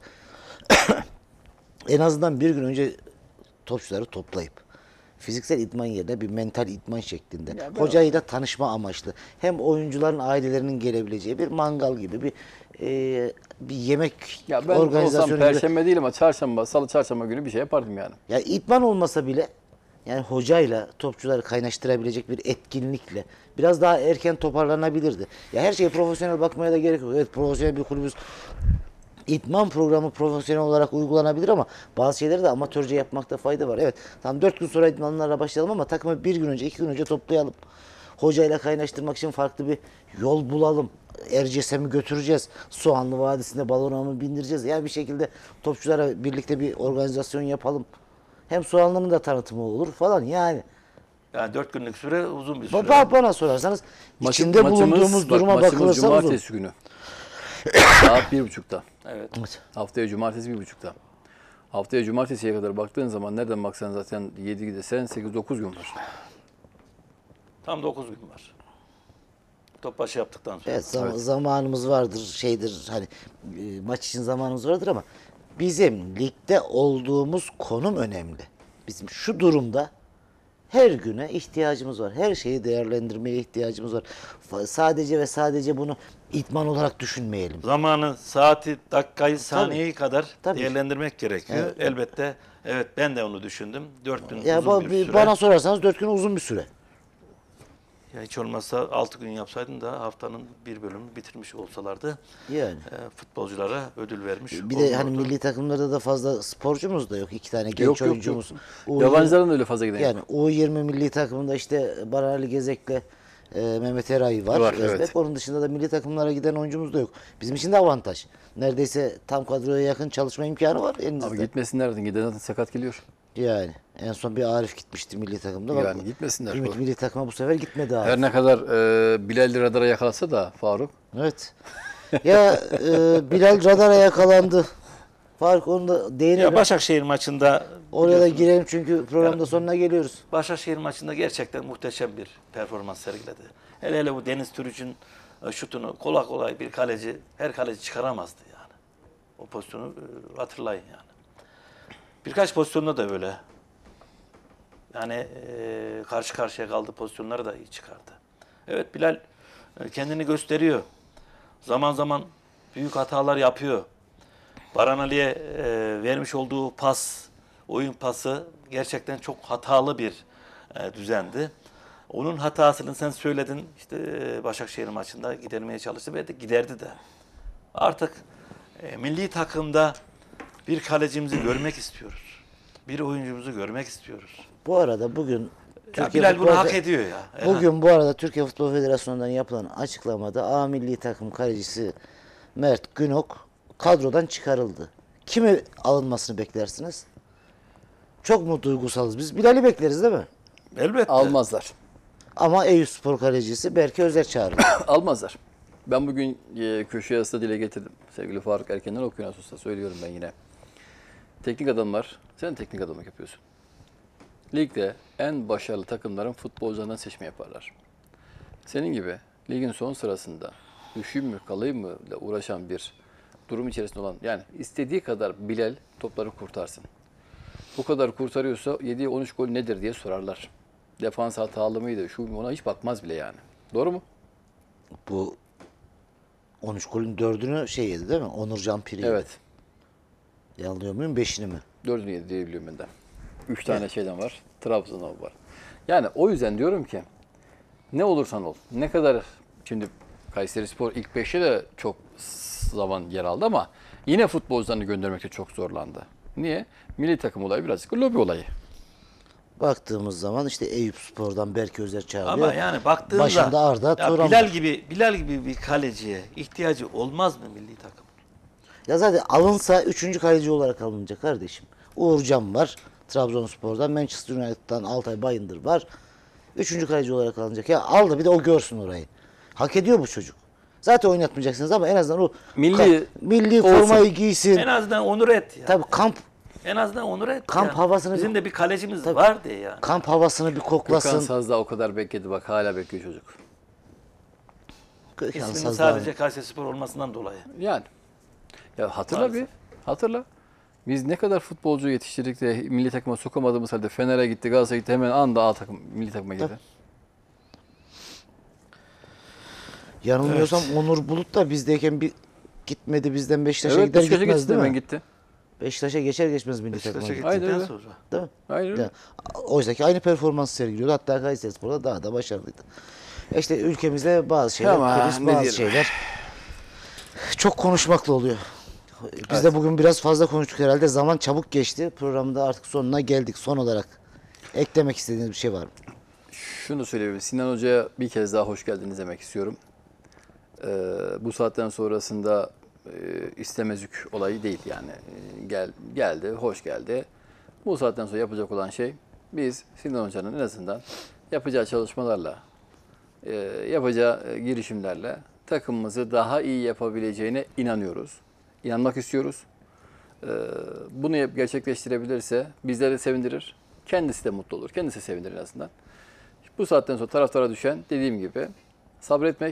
En azından bir gün önce topçuları toplayıp fiziksel idman yerine bir mental idman şeklinde. Ya ben- Hocayla tanışma amaçlı. Hem oyuncuların ailelerinin gelebileceği bir mangal gibi bir e, bir yemek Ya ben olsam organizasyonu gibi. perşembe değil ama çarşamba, salı çarşamba günü bir şey yapardım yani. Ya idman olmasa bile yani hocayla topçuları kaynaştırabilecek bir etkinlikle biraz daha erken toparlanabilirdi. Ya her şeye profesyonel bakmaya da gerek yok. Evet, profesyonel bir kulübüz. İdman programı profesyonel olarak uygulanabilir ama bazı şeyleri de amatörce yapmakta fayda var. Evet, tam dört gün sonra idmanlara başlayalım ama takımı bir gün önce, iki gün önce toplayalım. Hocayla kaynaştırmak için farklı bir yol bulalım. Erciyes'e götüreceğiz? Soğanlı Vadisi'nde balona mı bindireceğiz? Yani bir şekilde topçulara birlikte bir organizasyon yapalım. Hem Soğanlı'nın da tanıtımı olur falan yani. Yani dört günlük süre uzun bir süre. Ba- Bana sorarsanız Maçı- içinde bulunduğumuz bak, duruma maçımız bakılırsa uzun. cumartesi günü. Saat bir buçukta. Evet. Evet. Haftaya cumartesi bir buçukta. Haftaya cumartesiye kadar baktığın zaman nereden baksan zaten yedi desen sekiz dokuz gün var. Tam dokuz gün var. Top başı yaptıktan sonra. Evet, zam- zamanımız vardır, şeydir hani e, maç için zamanımız vardır ama bizim ligde olduğumuz konum önemli. Bizim şu durumda her güne ihtiyacımız var. Her şeyi değerlendirmeye ihtiyacımız var. Fa- Sadece ve sadece bunu idman olarak düşünmeyelim. Zamanı, saati, dakikayı, saniyeyi kadar Tabii. değerlendirmek gerekiyor. Evet. Elbette, evet ben de onu düşündüm. Dört gün Ya uzun ba- bir süre. bana sorarsanız dört gün uzun bir süre. Ya hiç olmazsa altı gün yapsaydın da haftanın bir bölümünü bitirmiş olsalardı Yani. e, futbolculara ödül vermiş Bir de hani olurdu. milli takımlarda da fazla sporcumuz da yok. İki tane genç Yok yok yok. oyuncumuz. U- Yabancıların da öyle fazla giden yok. Yani U yirmi milli takımında işte Barali Gezek'le e, Mehmet Eray var. Var, Özbek. evet. Onun dışında da milli takımlara giden oyuncumuz da yok. Bizim için de avantaj. Neredeyse tam kadroya yakın çalışma imkanı var elinizde. Abi gitmesinler. Giden zaten sakat geliyor. Yani en son bir Arif gitmişti milli takımda. Bak, Yani gitmesinler. Ümit milli takıma bu sefer gitmedi Arif. Her ne kadar e, Bilal'i radara yakalasa da Faruk. Evet. Ya e, Bilal radara yakalandı. Fark onu da değinelim. Ya Başakşehir maçında Oraya da biliyorsunuz, girelim çünkü programda sonuna geliyoruz. Başakşehir maçında gerçekten muhteşem bir performans sergiledi. Hele hele bu Deniz Türüç'ün e, şutunu kolay kolay bir kaleci, her kaleci çıkaramazdı yani. O pozisyonu e, hatırlayın yani. Birkaç pozisyonda da öyle. Yani e, karşı karşıya kaldığı pozisyonları da iyi çıkardı. Evet Bilal e, kendini gösteriyor. Zaman zaman büyük hatalar yapıyor. Baran Ali'ye e, vermiş olduğu pas, oyun pası gerçekten çok hatalı bir e, düzendi. Onun hatasını sen söyledin, işte e, Başakşehir maçında gidermeye çalıştı ve de giderdi de. Artık e, milli takımda bir kalecimizi görmek istiyoruz. Bir oyuncumuzu görmek istiyoruz. Bu arada bugün Ya Türkiye Bilal bunu Futbol hak Fe- ediyor ya. Erhan. Bugün bu arada Türkiye Futbol Federasyonu'ndan yapılan açıklamada A milli takım kalecisi Mert Günok kadrodan çıkarıldı. Kimi alınmasını beklersiniz? Çok mu duygusalız? Biz Bilal'i bekleriz değil mi? Elbette. Almazlar. Ama Eyüpspor kalecisi Berke Özer çağrıldı. Almazlar. Ben bugün e, köşe yazıda dile getirdim. Sevgili Faruk Erken'den okuyan hususta söylüyorum ben yine. Teknik adamlar, sen teknik adamlık yapıyorsun. Ligde en başarılı takımların futbolcularından seçme yaparlar. Senin gibi ligin son sırasında düşeyim mü kalayım mı ile uğraşan bir durum içerisinde olan, yani istediği kadar Bilal topları kurtarsın. Bu kadar kurtarıyorsa yediği on üç gol nedir diye sorarlar. Defans hatalı mıydı, şu mu, ona hiç bakmaz bile yani. Doğru mu? Bu on üç golün dördünü şey yedi değil mi? Onurcan Piri yedi. Evet. Yanılıyor muyum? Beşini mi? Dördünü yedi diye biliyorum ben de. Üç tane şeyden var. Trabzon'da var. Yani o yüzden diyorum ki ne olursan ol. Ne kadar şimdi Kayserispor ilk beşte de çok zaman yer aldı ama yine futbolcularını göndermekte çok zorlandı. Niye? Milli takım olayı birazcık lobi olayı. Baktığımız zaman işte Eyüpspor'dan Berke Özer çağırıyor. Ama yani baktığında Başında Arda ya Turan Bilal var. gibi Bilal gibi bir kaleciye ihtiyacı olmaz mı milli takım? Ya zaten alınsa üçüncü kaleci olarak alınacak kardeşim. Uğurcan var. Trabzonspor'dan, Manchester United'dan Altay Bayındır var. Üçüncü kaleci olarak alınacak. Ya al da bir de o görsün orayı. Hak ediyor bu çocuk. Zaten oynatmayacaksınız ama en azından o Milli ka- milli olsun. formayı giysin. En azından onur et ya. Tabii kamp En azından onur et. Kamp ya. havasını- Bizim de bir kalecimiz var diye ya. kamp havasını bir Gökhan koklasın. Saz da o kadar bekledi, bak hala bekliyor çocuk. Gökhan İsminin Sazdağ- sadece Kayserispor olmasından dolayı. Yani. Ya hatırla Maalesef. bir. Hatırla. Biz ne kadar futbolcu yetiştirdik de milli takıma sokamadığımız halde Fener'e gitti, Galatasaray'a gitti, hemen anda A takım, milli takıma girdi. Yanılmıyorsam Onur Bulut da bizdeyken bir gitmedi, bizden Beşiktaş'a Evet, gider Beşiktaş'a gitmez gitti, değil hemen mi? gitti. Beşiktaş'a geçer geçmez milli takıma Beşiktaş'a gitti. Aynen gittikten öyle. sonra. Değil mi? Aynen öyle. Yani, oysa ki aynı performans sergiliyordu. Hatta Kayserispor'da daha da başarılıydı. İşte ülkemizde bazı şeyler, Ama kriz, ne bazı diyelim. şeyler çok konuşmakla oluyor. Biz de bugün biraz fazla konuştuk herhalde. Zaman çabuk geçti. Programda artık sonuna geldik. Son olarak eklemek istediğiniz bir şey var mı? Şunu söyleyeyim. Sinan Hoca'ya bir kez daha hoş geldiniz demek istiyorum. Ee, bu saatten sonrasında e, istemezlik olayı değil yani. Ee, Gel geldi, hoş geldi. Bu saatten sonra yapacak olan şey, biz Sinan Hoca'nın en azından yapacağı çalışmalarla, e, yapacağı e, girişimlerle takımımızı daha iyi yapabileceğine inanıyoruz. İnanmak istiyoruz. Ee, bunu yap- gerçekleştirebilirse bizleri sevindirir. Kendisi de mutlu olur. Kendisi sevindirir en azından. Bu saatten sonra taraftara düşen, dediğim gibi, sabretmek,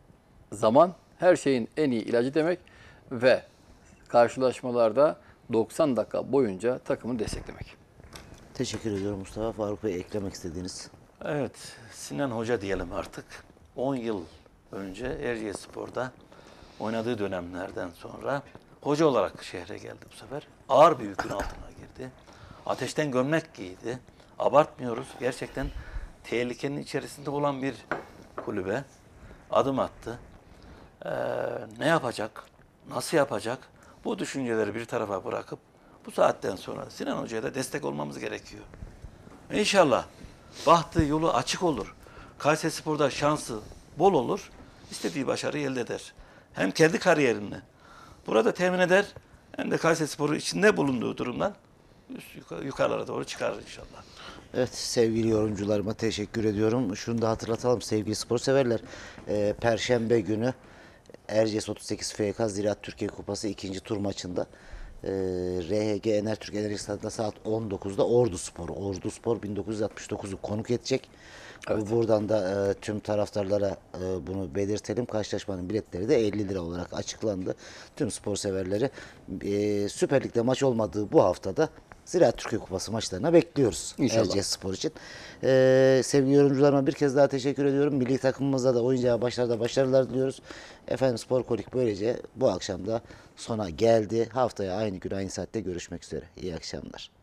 zaman her şeyin en iyi ilacı demek ve karşılaşmalarda doksan dakika boyunca takımı desteklemek. Teşekkür ediyorum Mustafa. Faruk Bey, eklemek istediğiniz. Evet, Sinan Hoca diyelim artık. on yıl önce Erciyesspor'da oynadığı dönemlerden sonra hoca olarak şehre geldi bu sefer. Ağır bir yükün altına girdi. Ateşten gömlek giydi. Abartmıyoruz. Gerçekten tehlikenin içerisinde olan bir kulübe adım attı. Ee, ne yapacak? Nasıl yapacak? Bu düşünceleri bir tarafa bırakıp bu saatten sonra Sinan Hoca'ya da destek olmamız gerekiyor. İnşallah bahtı yolu açık olur. Kayserispor'da şansı bol olur. İstediği başarıyı elde eder. Hem kendi kariyerini burada temin eder hem de Kayserispor'u içinde bulunduğu durumdan üst yukarı, yukarılara doğru çıkarır inşallah. Evet, sevgili yorumcularıma teşekkür ediyorum. Şunu da hatırlatalım sevgili spor severler. Ee, Perşembe günü Erciyes otuz sekiz F K Ziraat Türkiye Kupası ikinci tur maçında e, R H G Enertürk Enerji Stadı'nda saat on dokuzda Ordu Spor, Ordu Spor bin dokuz yüz altmış dokuzu konuk edecek. Buradan da e, tüm taraftarlara e, bunu belirtelim. Karşılaşmanın biletleri de elli lira olarak açıklandı. Tüm spor severleri e, Süper Lig'de maç olmadığı bu haftada Ziraat Türkiye Kupası maçlarına bekliyoruz. İnşallah. Erciyes Spor için. Ee, sevgili yorumcularıma bir kez daha teşekkür ediyorum. Milli takımımıza da oyuncağa başlarda başarılar diliyoruz. Efendim Spor Kolik böylece bu akşam da sona geldi. Haftaya aynı gün aynı saatte görüşmek üzere. İyi akşamlar.